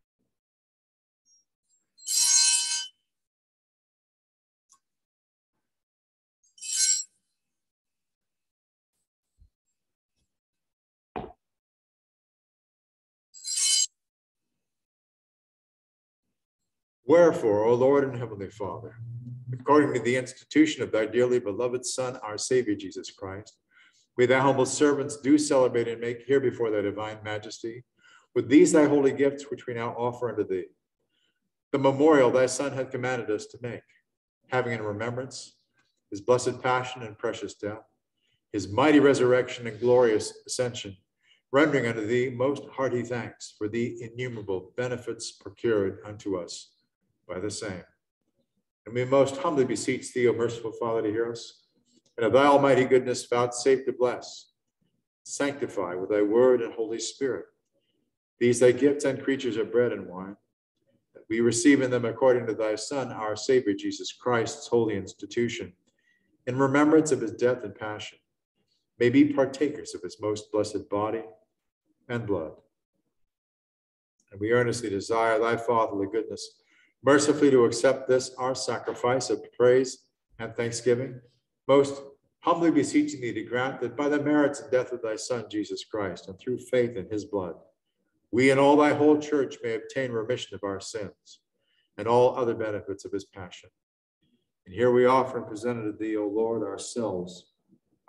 Wherefore, O Lord and Heavenly Father, according to the institution of thy dearly beloved Son, our Savior Jesus Christ, we thy humble servants do celebrate and make here before thy divine majesty, with these thy holy gifts which we now offer unto thee, the memorial thy Son hath commanded us to make, having in remembrance his blessed passion and precious death, his mighty resurrection and glorious ascension, rendering unto thee most hearty thanks for the innumerable benefits procured unto us by the same. And we most humbly beseech thee, O merciful Father, to hear us, and of thy almighty goodness vouchsafe to bless, sanctify with thy word and Holy Spirit these thy gifts and creatures of bread and wine, that we receive in them according to thy Son, our Savior Jesus Christ's holy institution, in remembrance of his death and passion, may be partakers of his most blessed body and blood. And we earnestly desire thy fatherly goodness mercifully to accept this our sacrifice of praise and thanksgiving, most humbly beseeching thee to grant that by the merits and death of thy Son, Jesus Christ, and through faith in his blood, we and all thy whole church may obtain remission of our sins and all other benefits of his passion. And here we offer and present unto thee, O Lord, ourselves,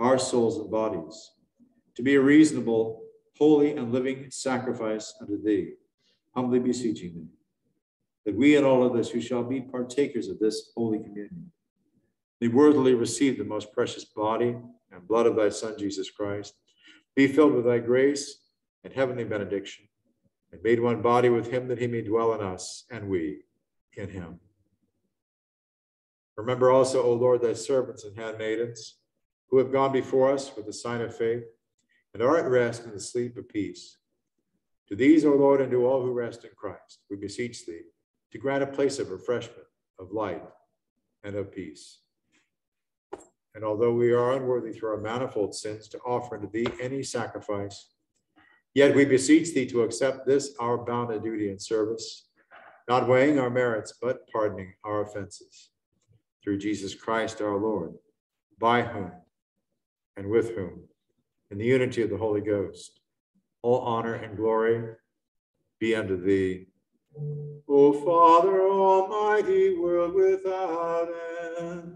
our souls and bodies, to be a reasonable, holy, and living sacrifice unto thee, humbly beseeching thee, that we and all others who shall be partakers of this holy communion may worthily receive the most precious body and blood of thy Son, Jesus Christ, be filled with thy grace and heavenly benediction, and made one body with him, that he may dwell in us, and we in him. Remember also, O Lord, thy servants and handmaidens, who have gone before us with the sign of faith, and are at rest in the sleep of peace. To these, O Lord, and to all who rest in Christ, we beseech thee to grant a place of refreshment, of light, and of peace. And although we are unworthy through our manifold sins to offer unto thee any sacrifice, yet we beseech thee to accept this our bounden duty and service, not weighing our merits, but pardoning our offenses. Through Jesus Christ our Lord, by whom and with whom, in the unity of the Holy Ghost, all honor and glory be unto thee, O Father Almighty, world without end.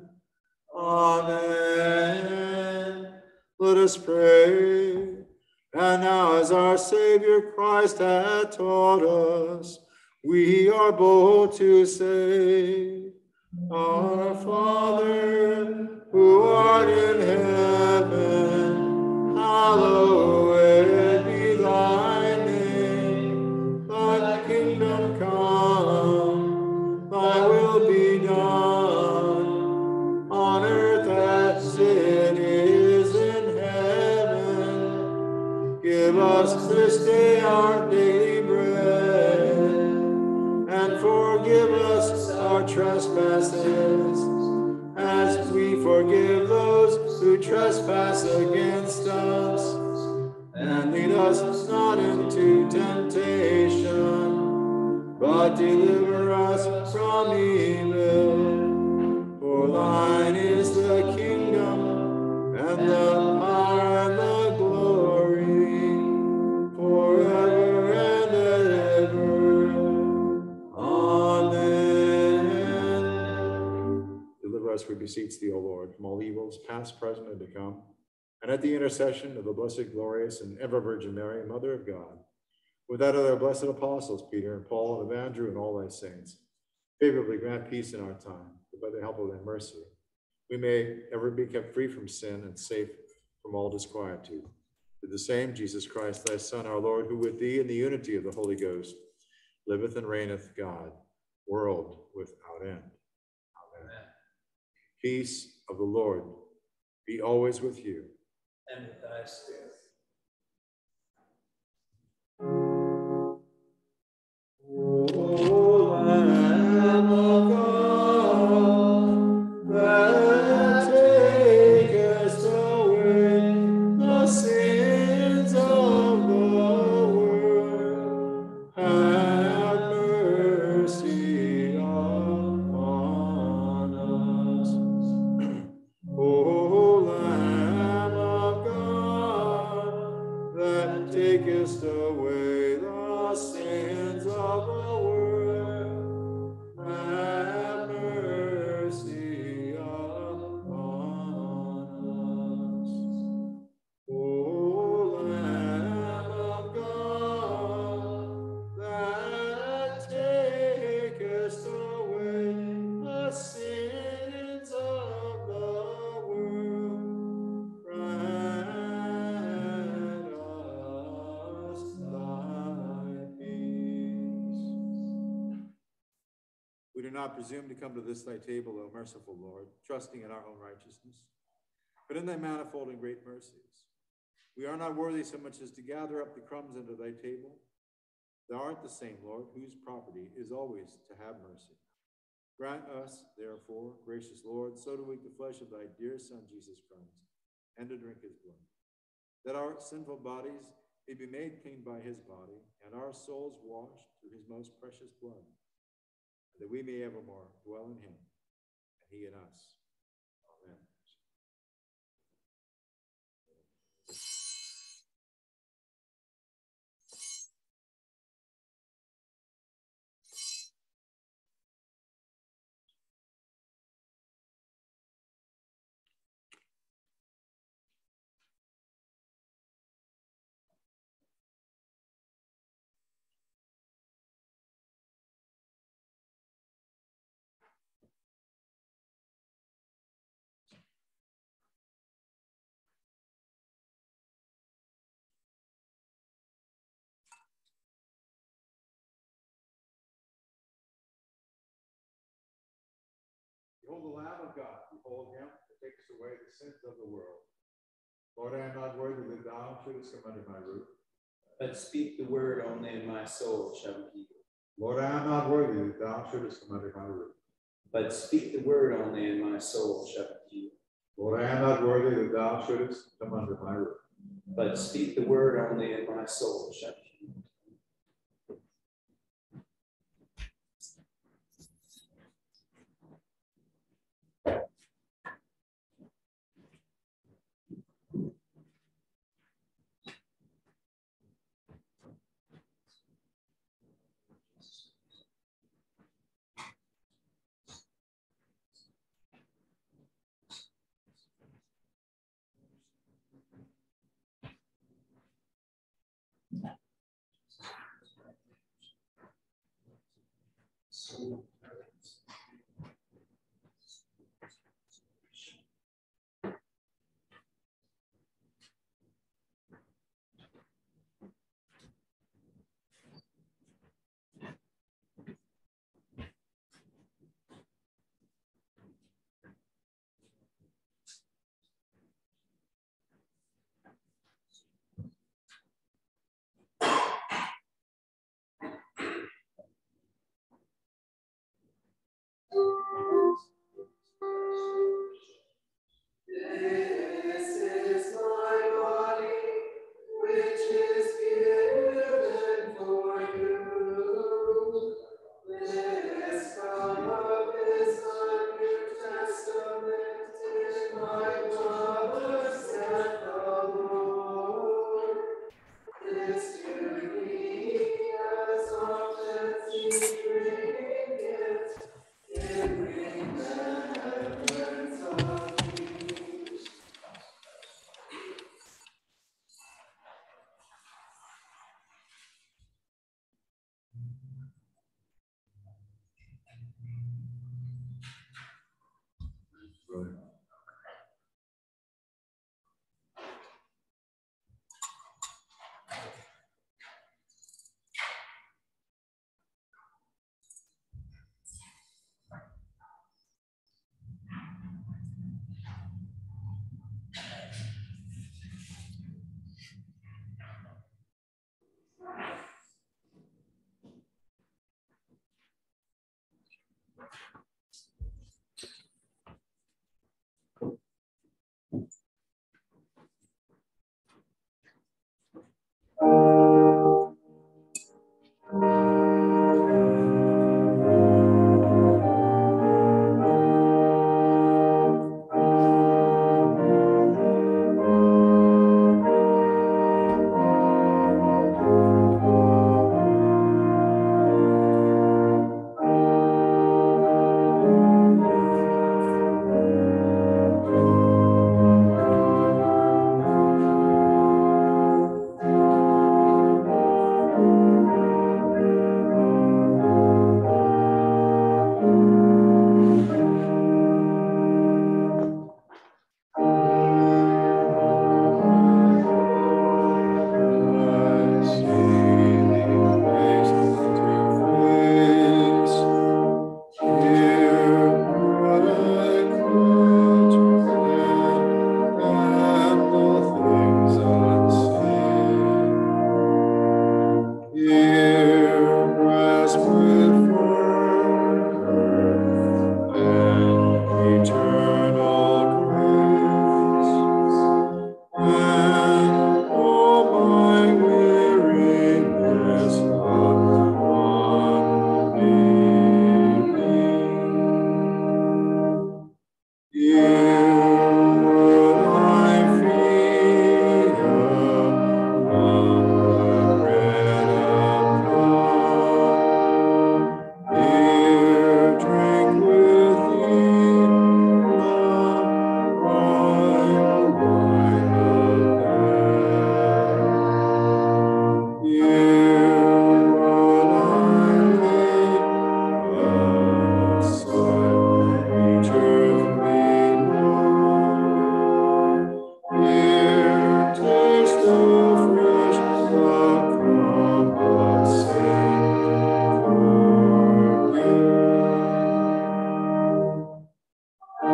Amen. Let us pray. And now, as our Savior Christ hath taught us, we are bold to say, Our Father, who art in heaven, hallowed be thy name. Thy kingdom come, thy will be done, on earth as it is in heaven. Give us this day our daily bread, and forgive us our trespasses, as we forgive those who trespass against us. And lead us not into temptation, but deliver us from evil. For thine is the kingdom, and the power, and the glory, forever and ever. Amen. Deliver us, we beseech thee, O Lord, from all evils, past, present, and to come, and at the intercession of the blessed, glorious, and ever Virgin Mary, Mother of God, with that of their blessed apostles, Peter and Paul and Andrew, and all thy saints, favorably grant peace in our time, that by the help of thy mercy, we may ever be kept free from sin and safe from all disquietude. Through the same Jesus Christ, thy Son, our Lord, who with thee in the unity of the Holy Ghost liveth and reigneth, God, world without end. Amen. Peace of the Lord be always with you. And with thy spirit. O Lamb of God, that takest away the sins of the world, have mercy upon us. O Lamb of God, that takest away the sins of the world, have mercy upon us. O Lamb of God, that takest away the sins of the world, grant us thy peace. We do not presume to come to this thy table, O merciful Lord, trusting in our own righteousness, but in thy manifold and great mercies. We are not worthy so much as to gather up the crumbs under thy table. Thou art the same, Lord, whose property is always to have mercy. Grant us, therefore, gracious Lord, so to eat the flesh of thy dear Son, Jesus Christ, and to drink his blood, that our sinful bodies may be made clean by his body, and our souls washed through his most precious blood, and that we may evermore dwell in him, and he in us. Amen. Behold the Lamb of God. Behold him that takes away the sins of the world. Lord, I am not worthy that thou shouldest come under my roof. But speak the word only, and my soul shall be healed. Lord, I am not worthy that thou shouldest come under my roof. But speak the word only, and my soul shall be healed. Lord, I am not worthy that thou shouldest come under my roof. But speak the word only, and my soul shall be healed. This is my body, which is given for you. This cup of this new testament in my blood, saith the Lord. This do ye as often as ye drink it, in remembrance of me. Really.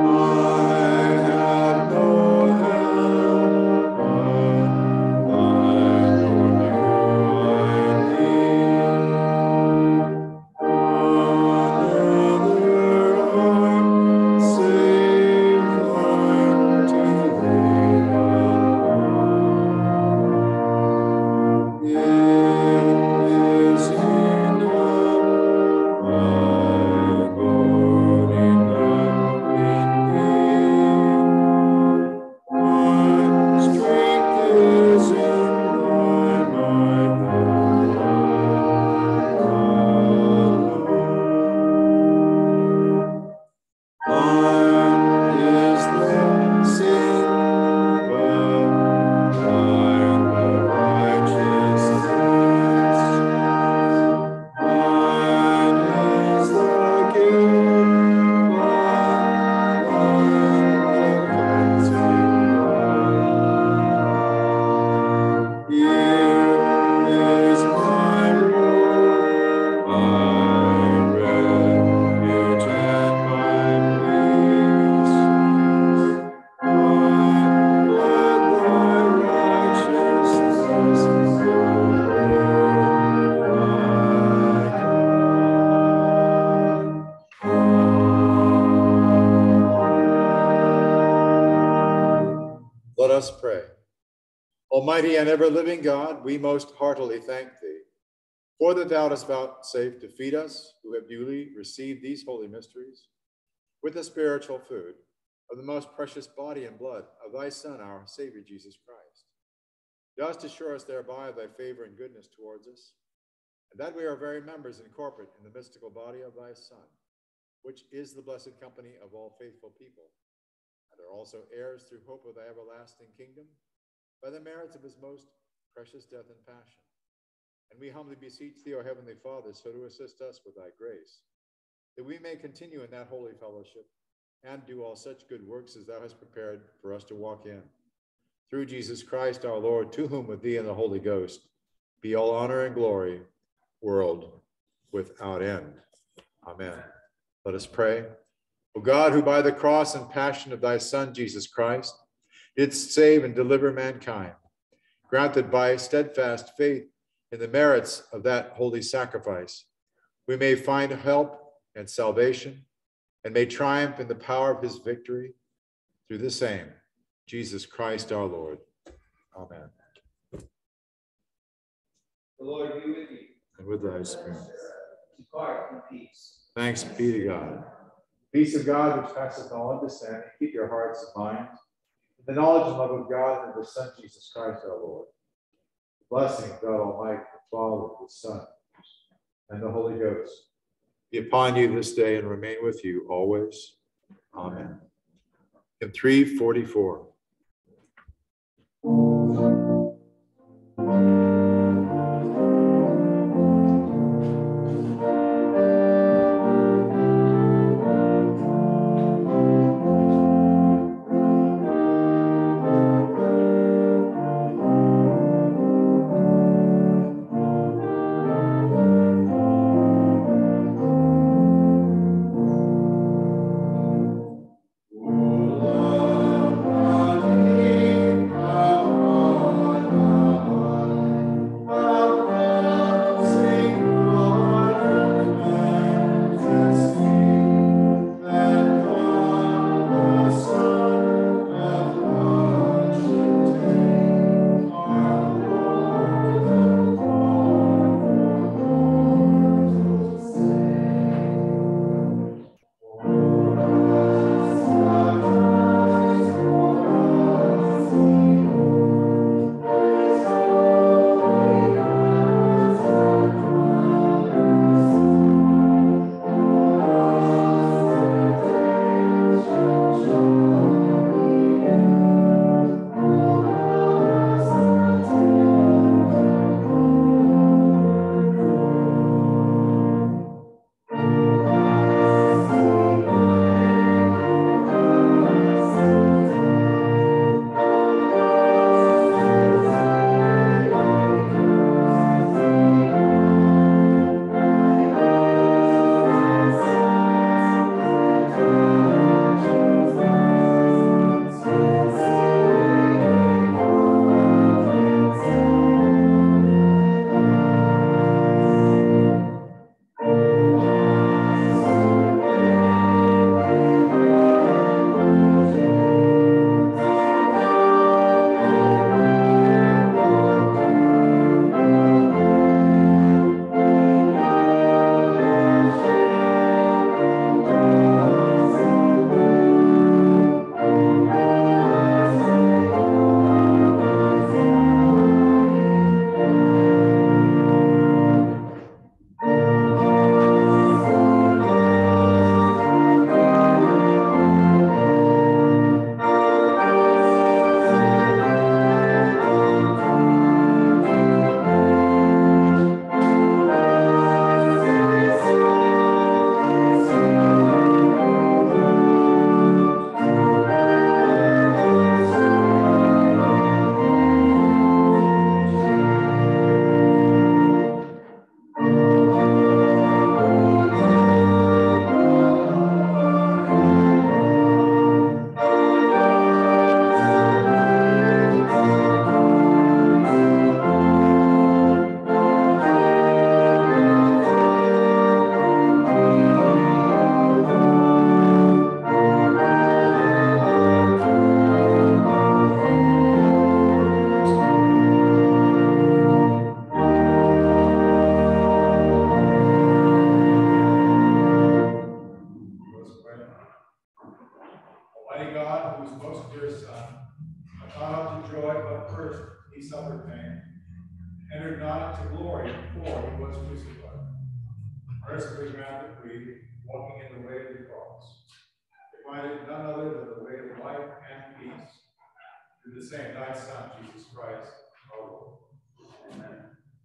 Let us pray. Almighty and ever-living God, we most heartily thank thee for that thou dost vouchsafe to feed us who have duly received these holy mysteries with the spiritual food of the most precious body and blood of thy Son, our Savior, Jesus Christ. Dost assure us thereby of thy favor and goodness towards us, and that we are very members and corporate in the mystical body of thy Son, which is the blessed company of all faithful people, and are also heirs through hope of thy everlasting kingdom, by the merits of his most precious death and passion. And we humbly beseech thee, O heavenly Father, so to assist us with thy grace, that we may continue in that holy fellowship and do all such good works as thou hast prepared for us to walk in. Through Jesus Christ our Lord, to whom with thee and the Holy Ghost be all honor and glory, world without end. Amen. Let us pray. O God, who by the cross and passion of thy Son, Jesus Christ, didst save and deliver mankind, grant that by steadfast faith in the merits of that holy sacrifice, we may find help and salvation, and may triumph in the power of his victory through the same, Jesus Christ our Lord. Amen. The Lord be with you. And with thy spirit. Depart in peace. Thanks be to God. Peace of God, which passeth all understanding, keep your hearts and minds in the knowledge and love of God and of his Son, Jesus Christ our Lord. The blessing of God Almighty, the Father, the Son, and the Holy Ghost be upon you this day and remain with you always. Amen. In 344. O Lord, Almighty God, whose most dear Son, caught up to joy, but first he suffered pain, entered not into glory before he was crucified. Mercifully grant that we, walking in the way of the cross, may find it none other than the way of life and peace, through the same thy Son, Jesus Christ, our Lord. Amen.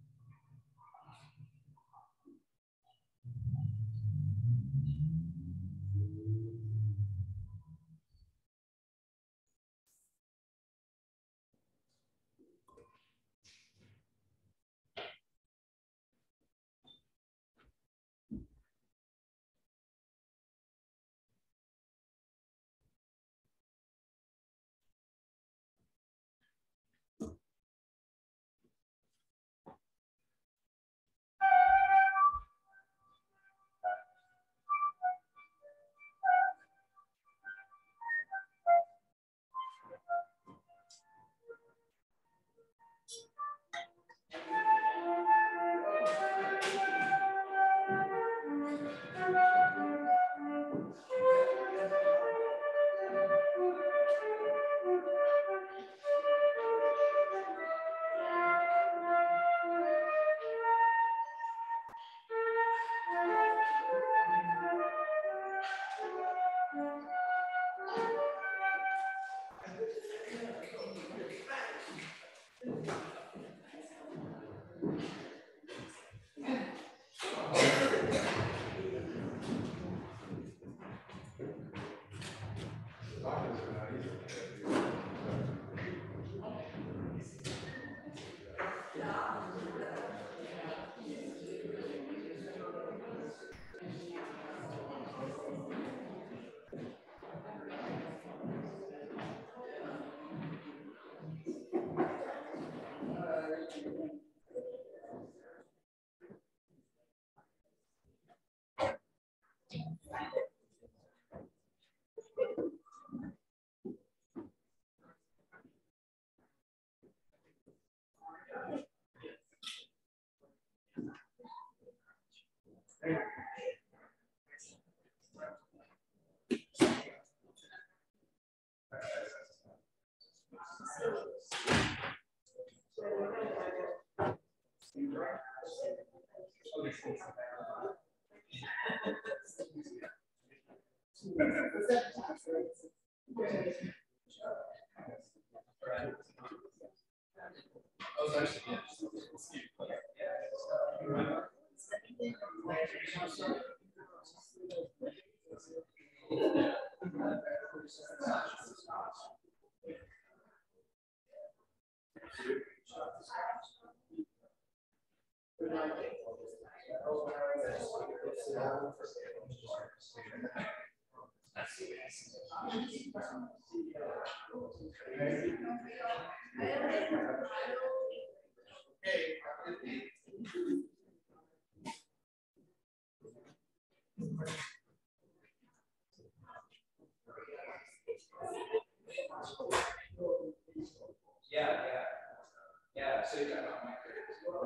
Yeah, so you got on my career.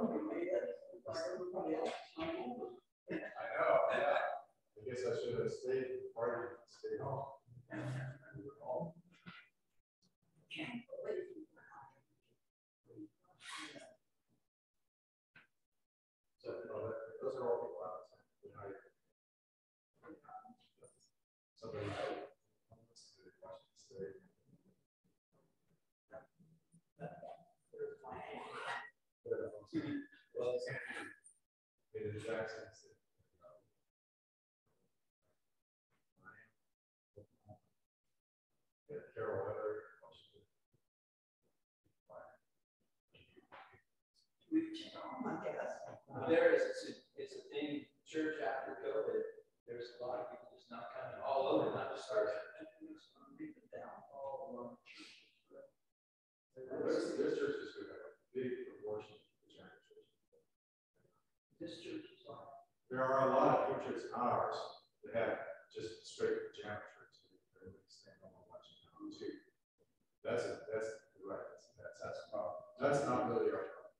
I know, yeah. I guess I should have stayed party and stayed home. So, those are all people out of time. Somebody listen to the questions today. Well, Peter Jackson said, Carol Weather. There is, it's a thing, church after COVID, there's a lot of people just not coming all over, not just ours. This church is going to have a big proportion of the giant church. This church is on. There are a lot of churches, not ours, that have just straight giant churches. That's right. That's not really our problem.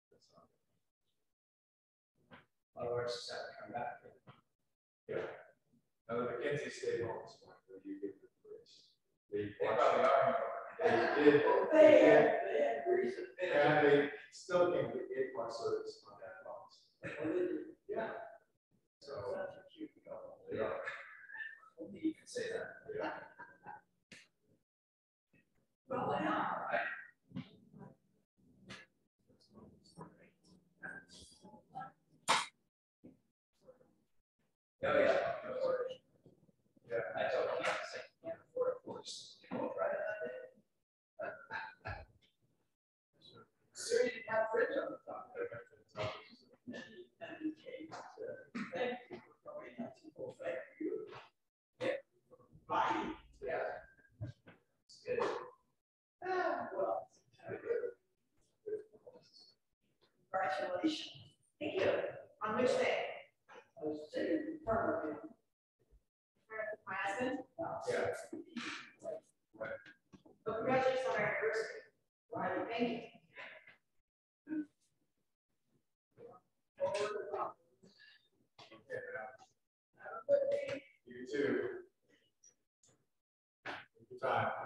A lot of ours just have to come back. Yeah. Now the Mackenzie stayed home this morning, but you give the grace. They probably are. They had reason. And they still came to 8 plus service on that box. Yeah. So, they are. Only you can say that. Yeah. Well, why not? Oh, yeah. Yeah. I told him, I can't afford a horse. You know, right? So you didn't have fridge on the top. Thank you for going out to both. Thank you. Yeah. Bye. Yeah. It's good. Well, Congratulations. Thank you. On which day? I was sitting in front of him. My husband? Yeah. Well, congratulations on our anniversary. Right. Thank you. You too. Good time.